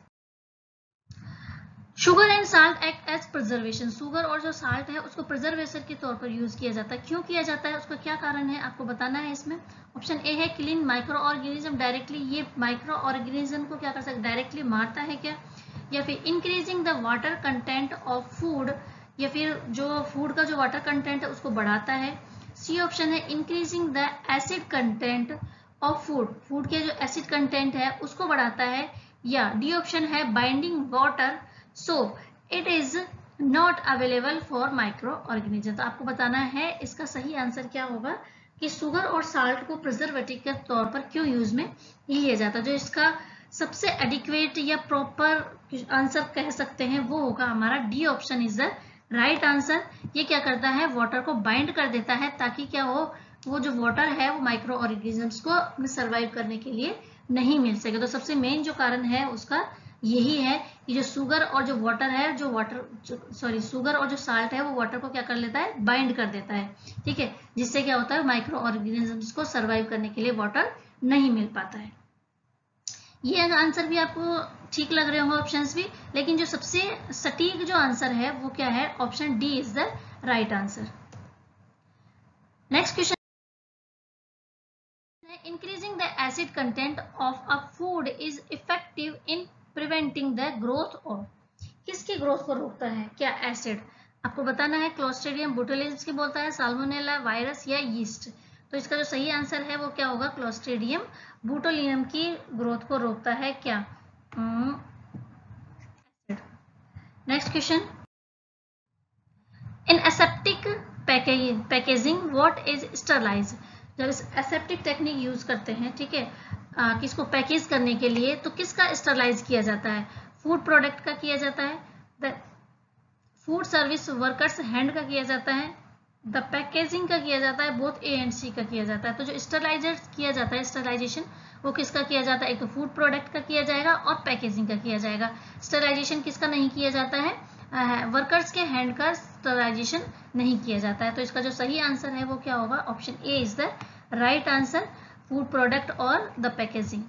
Speaker 1: sugar and salt act as preservation, sugar और जो साल्ट है उसको प्रिजर्वेशन के तौर पर यूज किया जाता है। क्यों किया जाता है, उसका क्या कारण है, आपको बताना है इसमें। ऑप्शन ए है किलिंग माइक्रो ऑर्गेनिज्म डायरेक्टली, ये माइक्रो ऑर्गेनिज्म को क्या कर सकता है? डायरेक्टली मारता है क्या? या फिर increasing the water content of food, या फिर जो फूड का जो वाटर कंटेंट है उसको बढ़ाता है। सी ऑप्शन है increasing the acid content of food, food के जो एसिड कंटेंट है उसको बढ़ाता है। या डी ऑप्शन है binding water so it is not available for micro organism. तो आपको बताना है इसका सही आंसर क्या होगा कि शुगर और साल्ट को प्रिजर्वेटिव के तौर पर क्यों यूज में लिया जाता है। जो इसका सबसे एडिक्वेट या प्रॉपर आंसर कह सकते हैं वो होगा हमारा D option is the right answer. ये क्या करता है? वाटर को बाइंड कर देता है ताकि क्या हो, वो जो वाटर है वो माइक्रो ऑर्गेनिजम्स को सर्वाइव करने के लिए नहीं मिल सके। तो सबसे मेन जो कारण है उसका यही है कि जो शुगर और जो वाटर है, शुगर और जो साल्ट है वो वाटर को क्या कर लेता है? बाइंड कर देता है। ठीक है, जिससे क्या होता है? माइक्रो ऑर्गेनिजम्स को सर्वाइव करने के लिए वाटर नहीं मिल पाता है। ये आंसर भी आपको ठीक लग रहे होंगे ऑप्शंस भी, लेकिन जो सबसे सटीक जो आंसर है वो क्या है? Option D is the right answer. Next question है, increasing the acid content of a food is effective in preventing the growth of, किसकी ग्रोथ को रोकता है? क्या एसिड? आपको बताना है क्लोस्ट्रीडियम बोटुलिनस की बोलता है, साल्मोनेला वायरस या यीस्ट। तो इसका जो सही आंसर है वो क्या होगा? क्लोस्ट्रीडियम बोटुलिनम की ग्रोथ को रोकता है क्या? Next question, in aseptic packaging what is sterilize, जब इस एसेप्टिक टेक्निक यूज करते हैं, ठीक है, किसको पैकेज करने के लिए, तो किसका स्टरलाइज किया जाता है? फूड प्रोडक्ट का किया जाता है, the food service workers hand का किया जाता है, द पैकेजिंग का किया जाता है, बोथ ए एंड सी का किया जाता है। तो जो स्टरलाइजर किया जाता है, स्टरलाइजेशन, वो किसका किया जाता है? एक तो फूड प्रोडक्ट का किया जाएगा और पैकेजिंग का किया जाएगा। स्टरलाइजेशन किसका नहीं किया जाता है? वर्कर्स के हैंड का स्टरलाइजेशन नहीं किया जाता है। तो इसका जो सही आंसर है वो क्या होगा? Option A is the right answer, food product और द पैकेजिंग।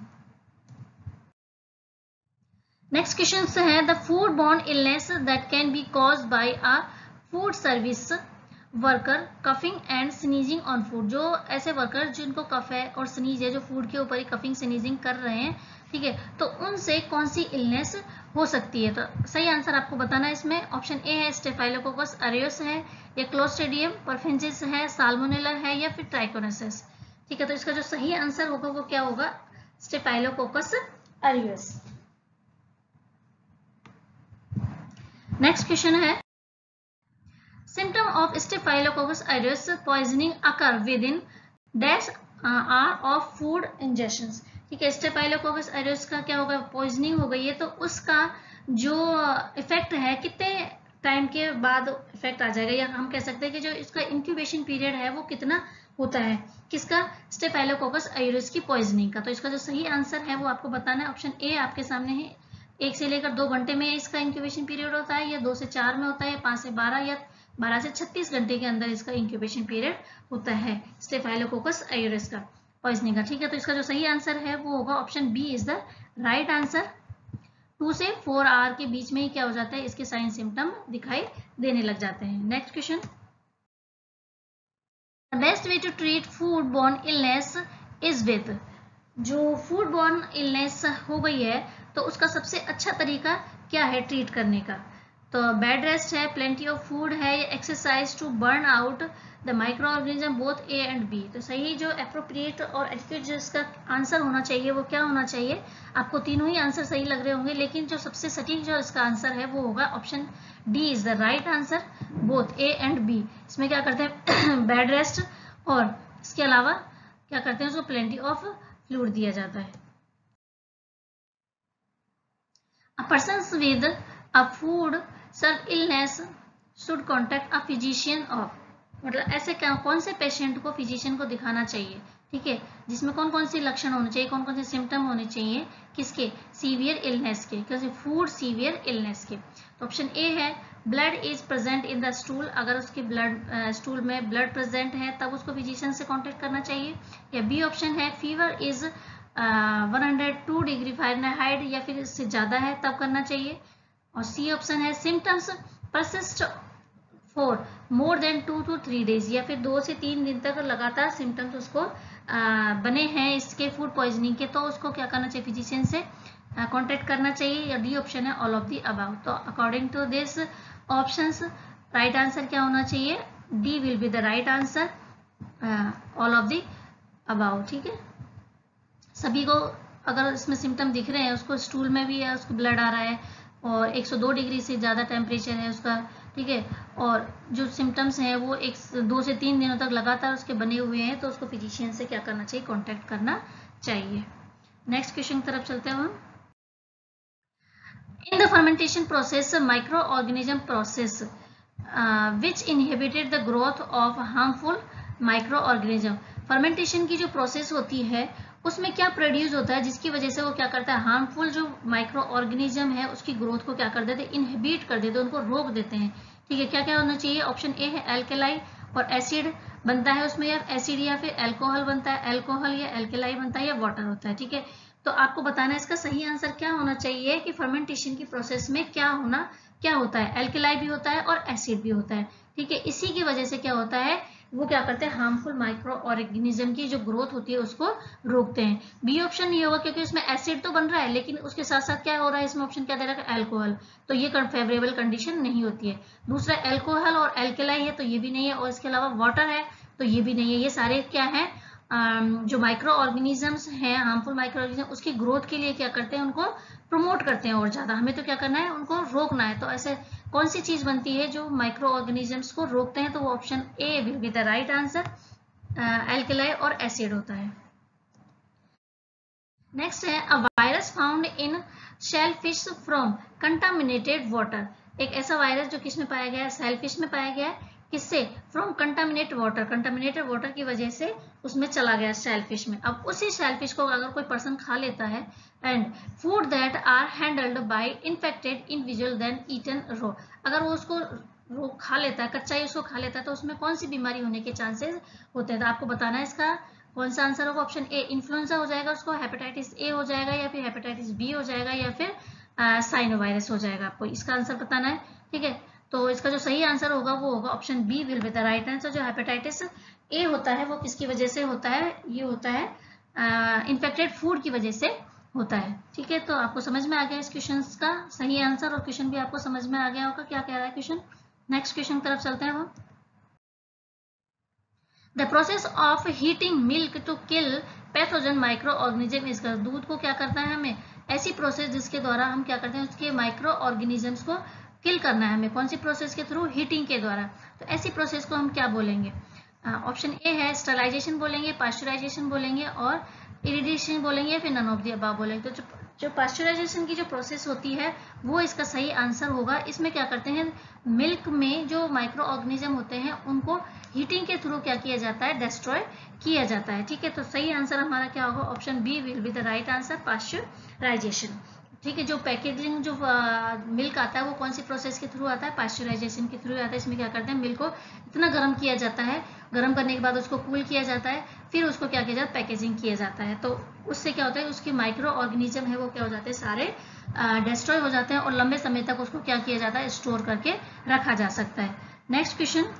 Speaker 1: नेक्स्ट क्वेश्चन है, the food borne illness that can be caused by a food service worker coughing and sneezing on food, जो ऐसे worker जिनको कफ है और sneeze है, जो food के ऊपर ही कफिंग स्नीजिंग कर रहे हैं, ठीक है, तो उनसे कौन सी इलनेस हो सकती है? तो सही आंसर आपको बताना है इसमें। ऑप्शन ए है स्टेफाइलोकोकस ऑरियस है, या क्लोस्ट्रीडियम परफेंजिस है, साल्मोनेला है, या फिर ट्राइकोनेसिस। ठीक है, तो इसका जो सही आंसर होगा वो क्या होगा, स्टेफाइलोकोकस ऑरियस। नेक्स्ट क्वेश्चन है, symptom of staphylococcus aureus poisoning occur within dash hour of food injections. ठीक है, स्टेफाइलोकोकस ऑरियस का क्या होगा, पॉइजनिंग हो गई है, तो उसका जो इफेक्ट है कितने टाइम के बाद इफेक्ट आ जाएगा, या हम कह सकते हैं कि जो इसका इंक्यूबेशन पीरियड है वो कितना होता है, किसका, स्टेफाइलोकोकस ऑरियस की पॉइजनिंग का। तो इसका जो सही आंसर है वो आपको बताना है। ऑप्शन ए आपके सामने है, 1 से लेकर 2 घंटे में इसका इंक्यूबेशन पीरियड होता है, या 2 से 4 में होता है, या 5 से 12, या 12 से 36 घंटे के अंदर इसका इंक्यूबेशन पीरियड होता है स्टेफाइलोकोकस ऑरियस का पॉइजनिंग का। ठीक है, तो इसका जो सही आंसर है वो होगा option B is the right answer. 2 से 4 आवर के बीच में ही क्या हो जाता है, इसके साइन सिम्टम दिखाई देने लग जाते हैं। Next question, the best way to treat food borne illness is with. जो फूड बॉर्न इलनेस हो गई है तो उसका सबसे अच्छा तरीका क्या है ट्रीट करने का, तो बेड रेस्ट है, प्लेंटी ऑफ फूड है, या exercise to burn out the micro organism, both A and B. तो सही जो अप्रोप्रिएट और एडिक्वेट जो इसका आंसर होना चाहिए वो क्या होना चाहिए, आपको तीनों ही आंसर सही लग रहे होंगे, लेकिन जो सबसे सटीक जो इसका आंसर है वो होगा option D is the right answer, both A and B. इसमें क्या करते हैं, बेड रेस्ट और इसके अलावा क्या करते हैं, उसको प्लेंटी ऑफ फ्लूइड दिया जाता है। A persons with a food serve illness should contact a physician of, मतलब ऐसे कौन से पेशेंट को फिजिशियन को दिखाना चाहिए, ठीक है, जिसमें कौन कौन से लक्षण होने चाहिए, कौन कौन से सिम्टम होने चाहिए, किसके, सीवियर इलनेस के, कैसे फूड सीवियर इलनेस के। तो ऑप्शन ए है, blood is present in the stool, अगर उसके ब्लड स्टूल में ब्लड प्रेजेंट है तब उसको फिजिशियन से कांटेक्ट करना चाहिए। या बी ऑप्शन है, फीवर इज 102 डिग्री फ़ारेनहाइट या फिर इससे ज़्यादा है तब करना चाहिए। और सी ऑप्शन है, symptoms persist for more than 2 to 3 days, या फिर 2 से 3 दिन तक लगातार सिम्टम्स उसको बने हैं इसके फूड पॉइजनिंग के, तो उसको क्या करना चाहिए, फिजिशियन से कांटेक्ट करना चाहिए। या डी ऑप्शन है, ऑल ऑफ दी अबाउ। तो according to this options right answer क्या होना चाहिए, D will be the right answer, all of the above. ठीक है, सभी को अगर इसमें सिम्टम दिख रहे हैं, उसको स्टूल में भी है, उसको ब्लड आ रहा है और 102 डिग्री से ज़्यादा टेम्परेचर है उसका, ठीक है, और जो सिम्टम्स हैं वो 2 से 3 दिनों तक लगातार उसके बने हुए हैं, तो उसको फिजिशियन से क्या करना चाहिए, कांटेक्ट करना चाहिए। नेक्स्ट क्वेश्चन की तरफ चलते हैं हम। In the fermentation process micro organism process which inhibited the growth of harmful micro organism. Fermentation की जो प्रोसेस होती है उसमें क्या प्रोड्यूस होता है जिसकी वजह से वो क्या करता है, हार्मफुल जो माइक्रो ऑर्गेनिज्म है उसकी ग्रोथ को क्या कर देते हैं, इनहिबिट कर देते हैं, उनको रोक देते हैं। ठीक है, क्या क्या होना चाहिए, ऑप्शन ए है, एल्केलाई और एसिड बनता है उसमें, या एसिड या फिर एल्कोहल बनता है, एल्कोहल या एल्केलाई बनता है, या वाटर होता है। ठीक है, तो आपको बताना है इसका सही आंसर क्या होना चाहिए कि फर्मेंटेशन की प्रोसेस में क्या होता है, एल्केलाई भी होता है और एसिड भी होता है। ठीक है, इसी की वजह से क्या होता है, वो क्या करते हैं, हार्मफुल माइक्रो ऑर्गेनिज्म की जो ग्रोथ होती है उसको रोकते हैं। बी ऑप्शन नहीं होगा क्योंकि उसमें एसिड तो बन रहा है लेकिन उसके साथ साथ क्या हो रहा है, इसमें ऑप्शन क्या दे रहा है, एल्कोहल, तो ये फेवरेबल कंडीशन नहीं होती है। दूसरा एल्कोहल और एल्केलाई है तो ये भी नहीं है, और इसके अलावा वाटर है तो ये भी नहीं है। ये सारे क्या है, जो माइक्रो ऑर्गेनिजम्स हैं, हार्मफुल माइक्रो ऑर्गेनिज्म, उसकी ग्रोथ के लिए क्या करते हैं, उनको प्रमोट करते हैं, और ज्यादा हमें तो क्या करना है, उनको रोकना है। तो ऐसे कौन सी चीज बनती है जो माइक्रो ऑर्गेनिजम्स को रोकते हैं, तो वो option A will be the right answer, alkali और एसिड होता है। नेक्स्ट है, a virus found in shellfish from contaminated water. एक ऐसा वायरस जो किसमें पाया गया है, शेलफिश में पाया गया है, किससे, from contaminated water, contaminated water की वजह से उसमें चला गया शेलफिश में। अब उसी शेलफिश को अगर कोई पर्सन खा लेता है, and food that are handled by infected individual then eaten raw, अगर वो उसको खा लेता है, कच्चा ही उसको खा लेता है, तो उसमें कौन सी बीमारी होने के चांसेस होते हैं। तो आपको बताना है इसका कौन सा आंसर होगा, ऑप्शन ए इन्फ्लुएंजा हो जाएगा, उसको हेपेटाइटिस ए हो जाएगा, या फिर हेपेटाइटिस बी हो जाएगा, या फिर साइनोवायरस हो जाएगा। आपको इसका आंसर बताना है। ठीक है, तो इसका जो सही आंसर होगा वो होगा option B will be the right answer. जो हेपेटाइटिस ए होता है वो किसकी वजह से होता है, ये होता है इन्फेक्टेड फूड की वजह से होता है। ठीक है, तो आपको समझ में आ गया इस क्वेश्चन का सही आंसर, और क्वेश्चन भी आपको समझ में आ गया होगा क्या कह रहा है क्वेश्चन। नेक्स्ट क्वेश्चन की तरफ चलते हैं हम। The process of heating milk to kill pathogen micro organism is, दूध को क्या करता है हमें, ऐसी प्रोसेस जिसके द्वारा हम क्या करते हैं उसके माइक्रो ऑर्गेनिजम्स को किल करना है हमें, कौन सी प्रोसेस के थ्रू, हीटिंग के द्वारा। तो ऐसी प्रोसेस को हम क्या बोलेंगे, ऑप्शन ए है स्टरलाइजेशन बोलेंगे, पास्चराइजेशन बोलेंगे और इरिडेशन बोलेंगे, या फिर नन ऑफ द अबव बोलेंगे। तो जो पास्चराइजेशन की जो प्रोसेस होती है वो इसका सही आंसर होगा। इसमें क्या करते हैं, मिल्क में जो माइक्रो ऑर्गेनिज्म होते हैं उनको हीटिंग के थ्रू क्या किया जाता है, डिस्ट्रॉय किया जाता है। ठीक है, तो सही आंसर हमारा क्या होगा, option B will be the right answer, pasteurization. ठीक है, जो पैकेजिंग जो मिल्क आता है वो कौन सी प्रोसेस के थ्रू आता है, पास्चराइजेशन के थ्रू आता है। इसमें क्या करते हैं, मिल्क को इतना गर्म किया जाता है, गर्म करने के बाद उसको कूल किया जाता है, फिर उसको क्या किया जाता है, पैकेजिंग किया जाता है। तो उससे क्या होता है, उसके माइक्रो ऑर्गेनिज्म है वो क्या हो जाते हैं, सारे डिस्ट्रॉय हो जाते हैं और लंबे समय तक उसको क्या किया जाता है, स्टोर करके रखा जा सकता है। नेक्स्ट क्वेश्चन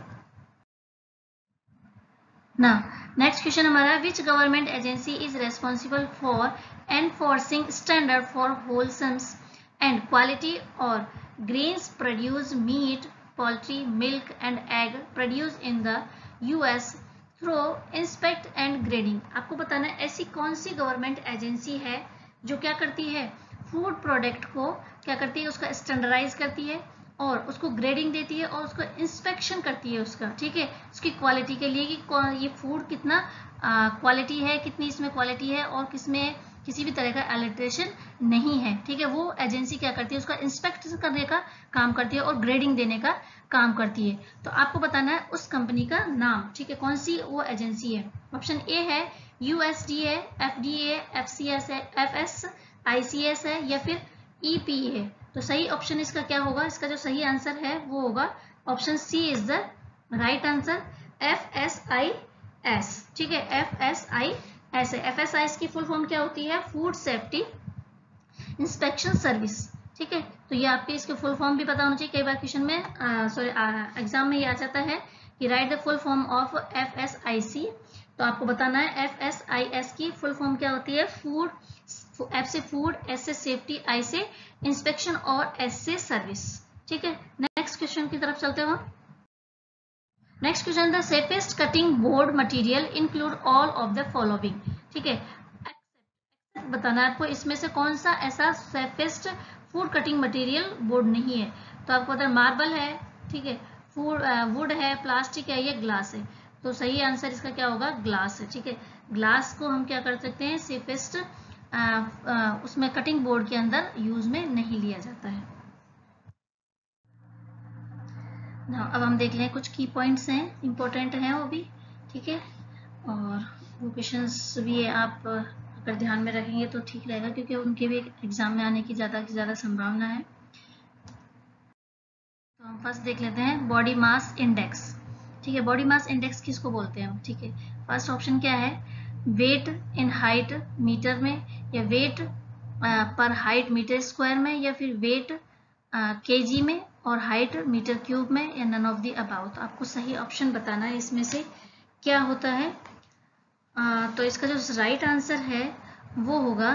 Speaker 1: ना, नेक्स्ट क्वेश्चन हमारा, which government agency is responsible for enforcing standard for wholesomeness and quality और grains produce meat, poultry, milk and egg produced in the US through inspect and grading। आपको बताना है ऐसी कौन सी government agency है जो क्या करती है, फूड प्रोडक्ट को क्या करती है, उसका स्टैंडर्डाइज करती है और उसको ग्रेडिंग देती है और उसको इंस्पेक्शन करती है उसका, ठीक है, उसकी क्वालिटी के लिए कि ये फूड कितना क्वालिटी है, कितनी इसमें क्वालिटी है और किसमें किसी भी तरह का एल्ट्रेशन नहीं है। ठीक है, वो एजेंसी क्या करती है, उसका इंस्पेक्ट करने का काम करती है और ग्रेडिंग देने का काम करती है। तो आपको बताना है उस कंपनी का नाम, ठीक है, कौन सी वो एजेंसी है। ऑप्शन ए है USDA, FDA, FCS है, FS, ICS है या फिर EPA। तो सही ऑप्शन इसका क्या होगा, इसका जो सही आंसर है वो होगा option C is the right answer, FSIS। ठीक है, FSIS है। FSIS की फुल फॉर्म क्या होती है, फूड सेफ्टी इंस्पेक्शन सर्विस। ठीक है, तो ये आपके इसके फुल फॉर्म भी पता होना चाहिए, कई बार क्वेश्चन में सॉरी एग्जाम में ये आ जाता है कि write the full form of FSIC। तो आपको बताना है FSIS की फुल फॉर्म क्या होती है, फूड, F से फूड, S से सेफ्टी, I से इंस्पेक्शन और S से सर्विस। ठीक है, नेक्स्ट क्वेश्चन की तरफ चलते हो। Next question, the safest cutting board material include all of the following. ठीक है, बताना है आपको इसमें से कौन सा ऐसा safest food cutting material board नहीं है। तो आपको पता है मार्बल है, ठीक है, वुड है, प्लास्टिक है या ग्लास है। तो सही आंसर इसका क्या होगा, ग्लास है। ठीक है, ग्लास को हम क्या कर सकते हैं, सेफेस्ट उसमें कटिंग बोर्ड के अंदर यूज में नहीं लिया जाता है। अब हम देख लें कुछ की पॉइंट्स हैं, इंपॉर्टेंट हैं वो भी। ठीक है, और वो क्वेश्चंस भी आप अगर ध्यान में रखेंगे तो ठीक रहेगा क्योंकि उनके भी एग्जाम में आने की ज़्यादा से ज़्यादा संभावना है। तो हम फर्स्ट देख लेते हैं बॉडी मास इंडेक्स। ठीक है, बॉडी मास इंडेक्स किसको बोलते हैं हम। ठीक है, फर्स्ट ऑप्शन क्या है, वेट इन हाइट मीटर में, या वेट पर हाइट मीटर स्क्वायर में, या फिर वेट केजी में और हाइट मीटर क्यूब में, या नन ऑफ द अबाउ। तो आपको सही ऑप्शन बताना है इसमें से क्या होता है। तो इसका जो राइट आंसर है वो होगा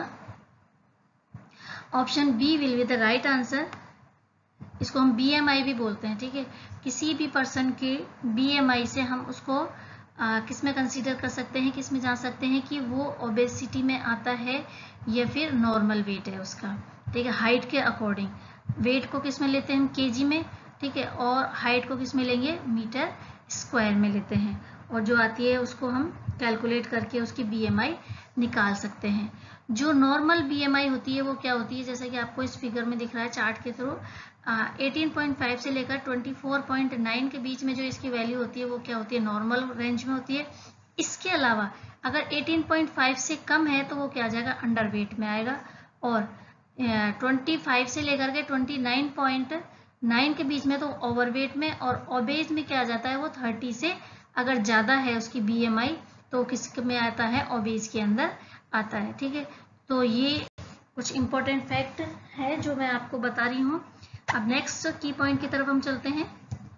Speaker 1: option B will be the right answer. इसको हम BMI भी बोलते हैं। ठीक है, किसी भी पर्सन के BMI से हम उसको किस में कंसीडर कर सकते हैं, किस में जान सकते हैं कि वो ओबेसिटी में आता है या फिर नॉर्मल वेट है उसका। ठीक है, हाइट के अकॉर्डिंग वेट को किस में लेते हैं हम, केजी में। ठीक है, और हाइट को किस में लेंगे, मीटर स्क्वायर में लेते हैं, और जो आती है उसको हम कैलकुलेट करके उसकी BMI निकाल सकते हैं। जो नॉर्मल BMI होती है वो क्या होती है, जैसे कि आपको इस फिगर में दिख रहा है चार्ट के थ्रू, 18.5 से लेकर 24.9 के बीच में जो इसकी वैल्यू होती है वो क्या होती है, नॉर्मल रेंज में होती है। इसके अलावा अगर 18.5 से कम है तो वो क्या आ जाएगा, अंडर वेट में आएगा, और 25 से लेकर के 29.9 के बीच में तो ओवरवेट में, और ओबेज में क्या आ जाता है वो 30 से अगर ज़्यादा है उसकी BMI तो किस में आता है, ओबेज के अंदर आता है। ठीक है, तो ये कुछ इंपॉर्टेंट फैक्ट है जो मैं आपको बता रही हूँ। अब नेक्स्ट की पॉइंट की तरफ हम चलते हैं।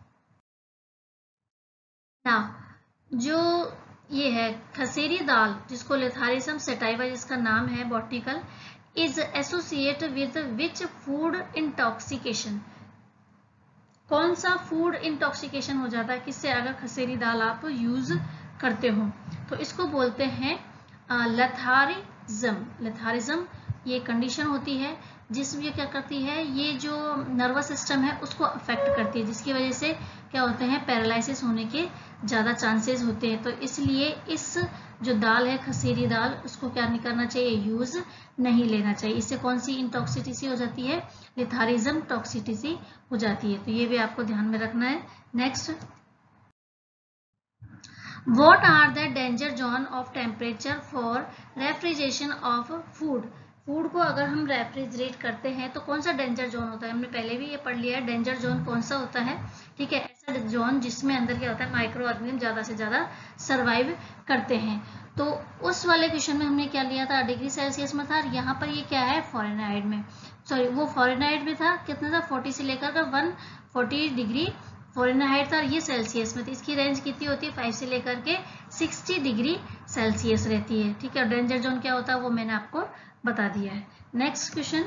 Speaker 1: जो ये है खसेरी दाल, जिसको लेथारिसम सेटाइवा जिसका नाम है botanical, is associate with which food intoxication. कौन सा फूड इंटॉक्सिकेशन हो जाता है किससे, अगर खसेरी दाल आप यूज करते हो तो इसको बोलते हैं लेथारिज्म। लेथारिज्म ये कंडीशन होती है जिसमें ये क्या करती है, ये जो नर्वस सिस्टम है उसको अफेक्ट करती है, जिसकी वजह से क्या होते हैं, पैरालिसिस होने के ज़्यादा चांसेस होते हैं। तो इसलिए इस जो दाल है खसीरी दाल, उसको क्या नहीं करना चाहिए, यूज नहीं लेना चाहिए। इससे कौन सी इंटॉक्सिटी हो जाती है, लिथारिज्म टॉक्सिटी हो जाती है। तो ये भी आपको ध्यान में रखना है। Next, What are the danger zone of temperature for refrigeration of food? Food को अगर हम रेफ्रिजरेट करते हैं तो कौन सा डेंजर जोन होता है, हमने पहले भी ये पढ़ लिया है। डेंजर जोन कौन सा होता है, ठीक है, ऐसा जोन जिसमें अंदर क्या होता है, माइक्रो ऑर्गेनिज्म ज्यादा से ज्यादा सर्वाइव करते हैं। तो उस वाले क्वेश्चन में हमने क्या लिया था, डिग्री सेल्सियस में था। यहाँ पर ये क्या है, फॉरेनहाइट में, सॉरी वो फॉरेनहाइट में था, कितना था, 40 से लेकर 140 डिग्री फॉरेनहाइट था, और ये सेल्सियस में थी। इसकी रेंज कितनी होती है, 5 से लेकर के 60 डिग्री सेल्सियस रहती है, ठीक है। और डेंजर जोन क्या होता है वो मैंने आपको बता दिया है। Next question,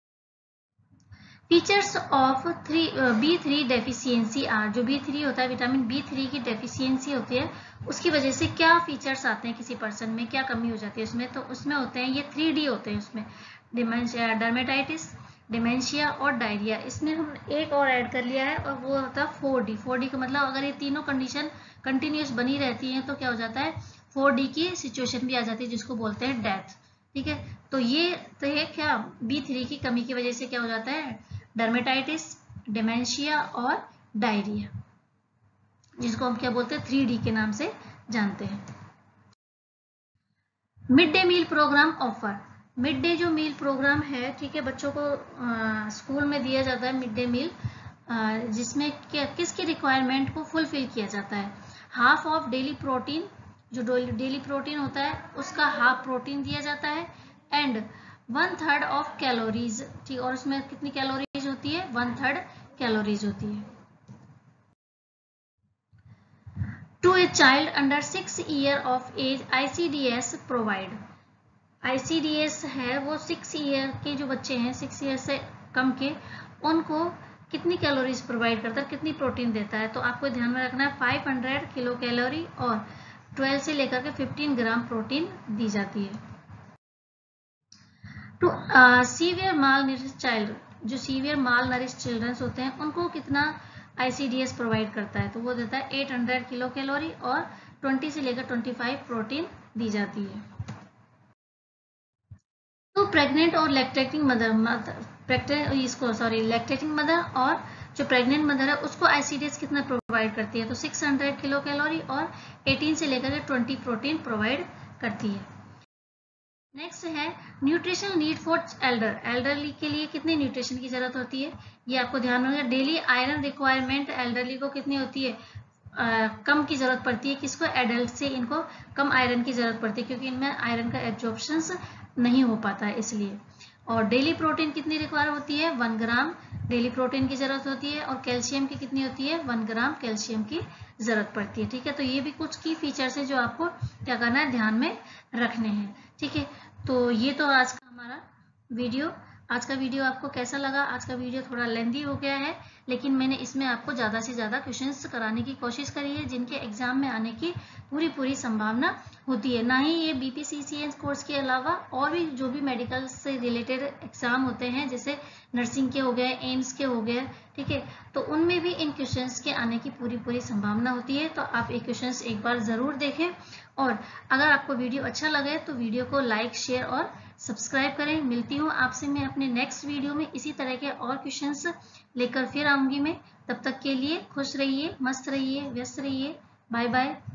Speaker 1: features of B3 deficiency are. जो B3 होता है, विटामिन B3 की डेफिशिएंसी होती है, उसकी वजह से क्या फीचर्स आते हैं, किसी पर्सन में क्या कमी हो जाती है उसमें, तो उसमें होते हैं ये 3D होते हैं उसमें, डिमेंशिया, डर्मेटाइटिस, डिमेंशिया और डायरिया। इसमें हम एक और ऐड कर लिया है और वो होता है 4D। 4D का मतलब अगर ये तीनों कंडीशन कंटिन्यूस बनी रहती हैं तो क्या हो जाता है, 4D की सिचुएशन भी आ जाती है, जिसको बोलते हैं डेथ, ठीक है। तो ये तो है क्या, B3 की कमी की वजह से क्या हो जाता है, डर्मेटाइटिस, डिमेंशिया और डायरिया, जिसको हम क्या बोलते हैं, 3D के नाम से जानते हैं। Mid day meal programme offer. Mid day जो मील प्रोग्राम है, ठीक है, बच्चों को स्कूल में दिया जाता है मिड डे मील, जिसमें किसकी रिक्वायरमेंट को फुलफिल किया जाता है, हाफ ऑफ डेली प्रोटीन, जो डेली प्रोटीन होता है उसका हाफ प्रोटीन दिया जाता है, एंड 1/3 ऑफ कैलोरीज, ठीक, और उसमें कितनी कैलोरीज होती है, 1/3 कैलोरीज होती है। To a child under 6 year of age ICDS provide. ICDS है वो 6 ईयर के जो बच्चे हैं, 6 ईयर से कम के, उनको कितनी कैलोरीज प्रोवाइड करता है, कितनी प्रोटीन देता है। तो आपको ध्यान में रखना है 500 किलो कैलोरी और 12 से लेकर के 15 ग्राम प्रोटीन दी जाती है। To severe malnourish child, जो सीवियर माल नरिश चिल्ड्रंस होते हैं उनको कितना ICDS प्रोवाइड करता है, तो वो देता है 800 किलो कैलोरी और 20 से लेकर 25 प्रोटीन दी जाती है। तो प्रेग्नेंट और लैक्टेटिंग लैक्टेटिंग मदर और जो प्रेग्नेंट मदर है उसको ICDS कितना प्रोवाइड करती है, तो 600 किलो कैलोरी और 18 से लेकर 20 प्रोटीन प्रोवाइड करती है। नेक्स्ट है न्यूट्रिशनल नीड फॉर एल्डरली के लिए कितनी न्यूट्रिशन की जरूरत होती है, ये आपको ध्यान रखना। डेली आयरन रिक्वायरमेंट एल्डरली को कितनी होती है, कम की जरूरत पड़ती है, किसको, एडल्ट से इनको कम आयरन की जरूरत पड़ती है, क्योंकि इनमें आयरन का एब्जॉर्प्शन नहीं हो पाता है इसलिए। और डेली प्रोटीन कितनी रिक्वायर होती है, 1 ग्राम डेली प्रोटीन की जरूरत होती है, और कैल्शियम की कितनी होती है, 1 ग्राम कैल्शियम की जरूरत पड़ती है, ठीक है। तो ये भी कुछ की फीचर्स है जो आपको क्या करना है, ध्यान में रखने हैं, ठीक है। तो ये तो आज का हमारा वीडियो, आज का वीडियो आपको कैसा लगा। आज का वीडियो थोड़ा लेंदी हो गया है, लेकिन मैंने इसमें आपको ज़्यादा से ज़्यादा क्वेश्चंस कराने की कोशिश करी है जिनके एग्जाम में आने की पूरी संभावना होती है। ना ही ये BPCCN कोर्स के अलावा और भी जो भी मेडिकल से रिलेटेड एग्जाम होते हैं, जैसे नर्सिंग के हो गए, एम्स के हो गए, ठीक है, तो उनमें भी इन क्वेश्चंस के आने की पूरी संभावना होती है। तो आप ये क्वेश्चंस एक बार ज़रूर देखें, और अगर आपको वीडियो अच्छा लगे तो वीडियो को लाइक, शेयर और सब्सक्राइब करें। मिलती हूँ आपसे मैं अपने नेक्स्ट वीडियो में इसी तरह के और क्वेश्चंस लेकर फिर आऊंगी मैं। तब तक के लिए खुश रहिए, मस्त रहिए, व्यस्त रहिए। Bye bye.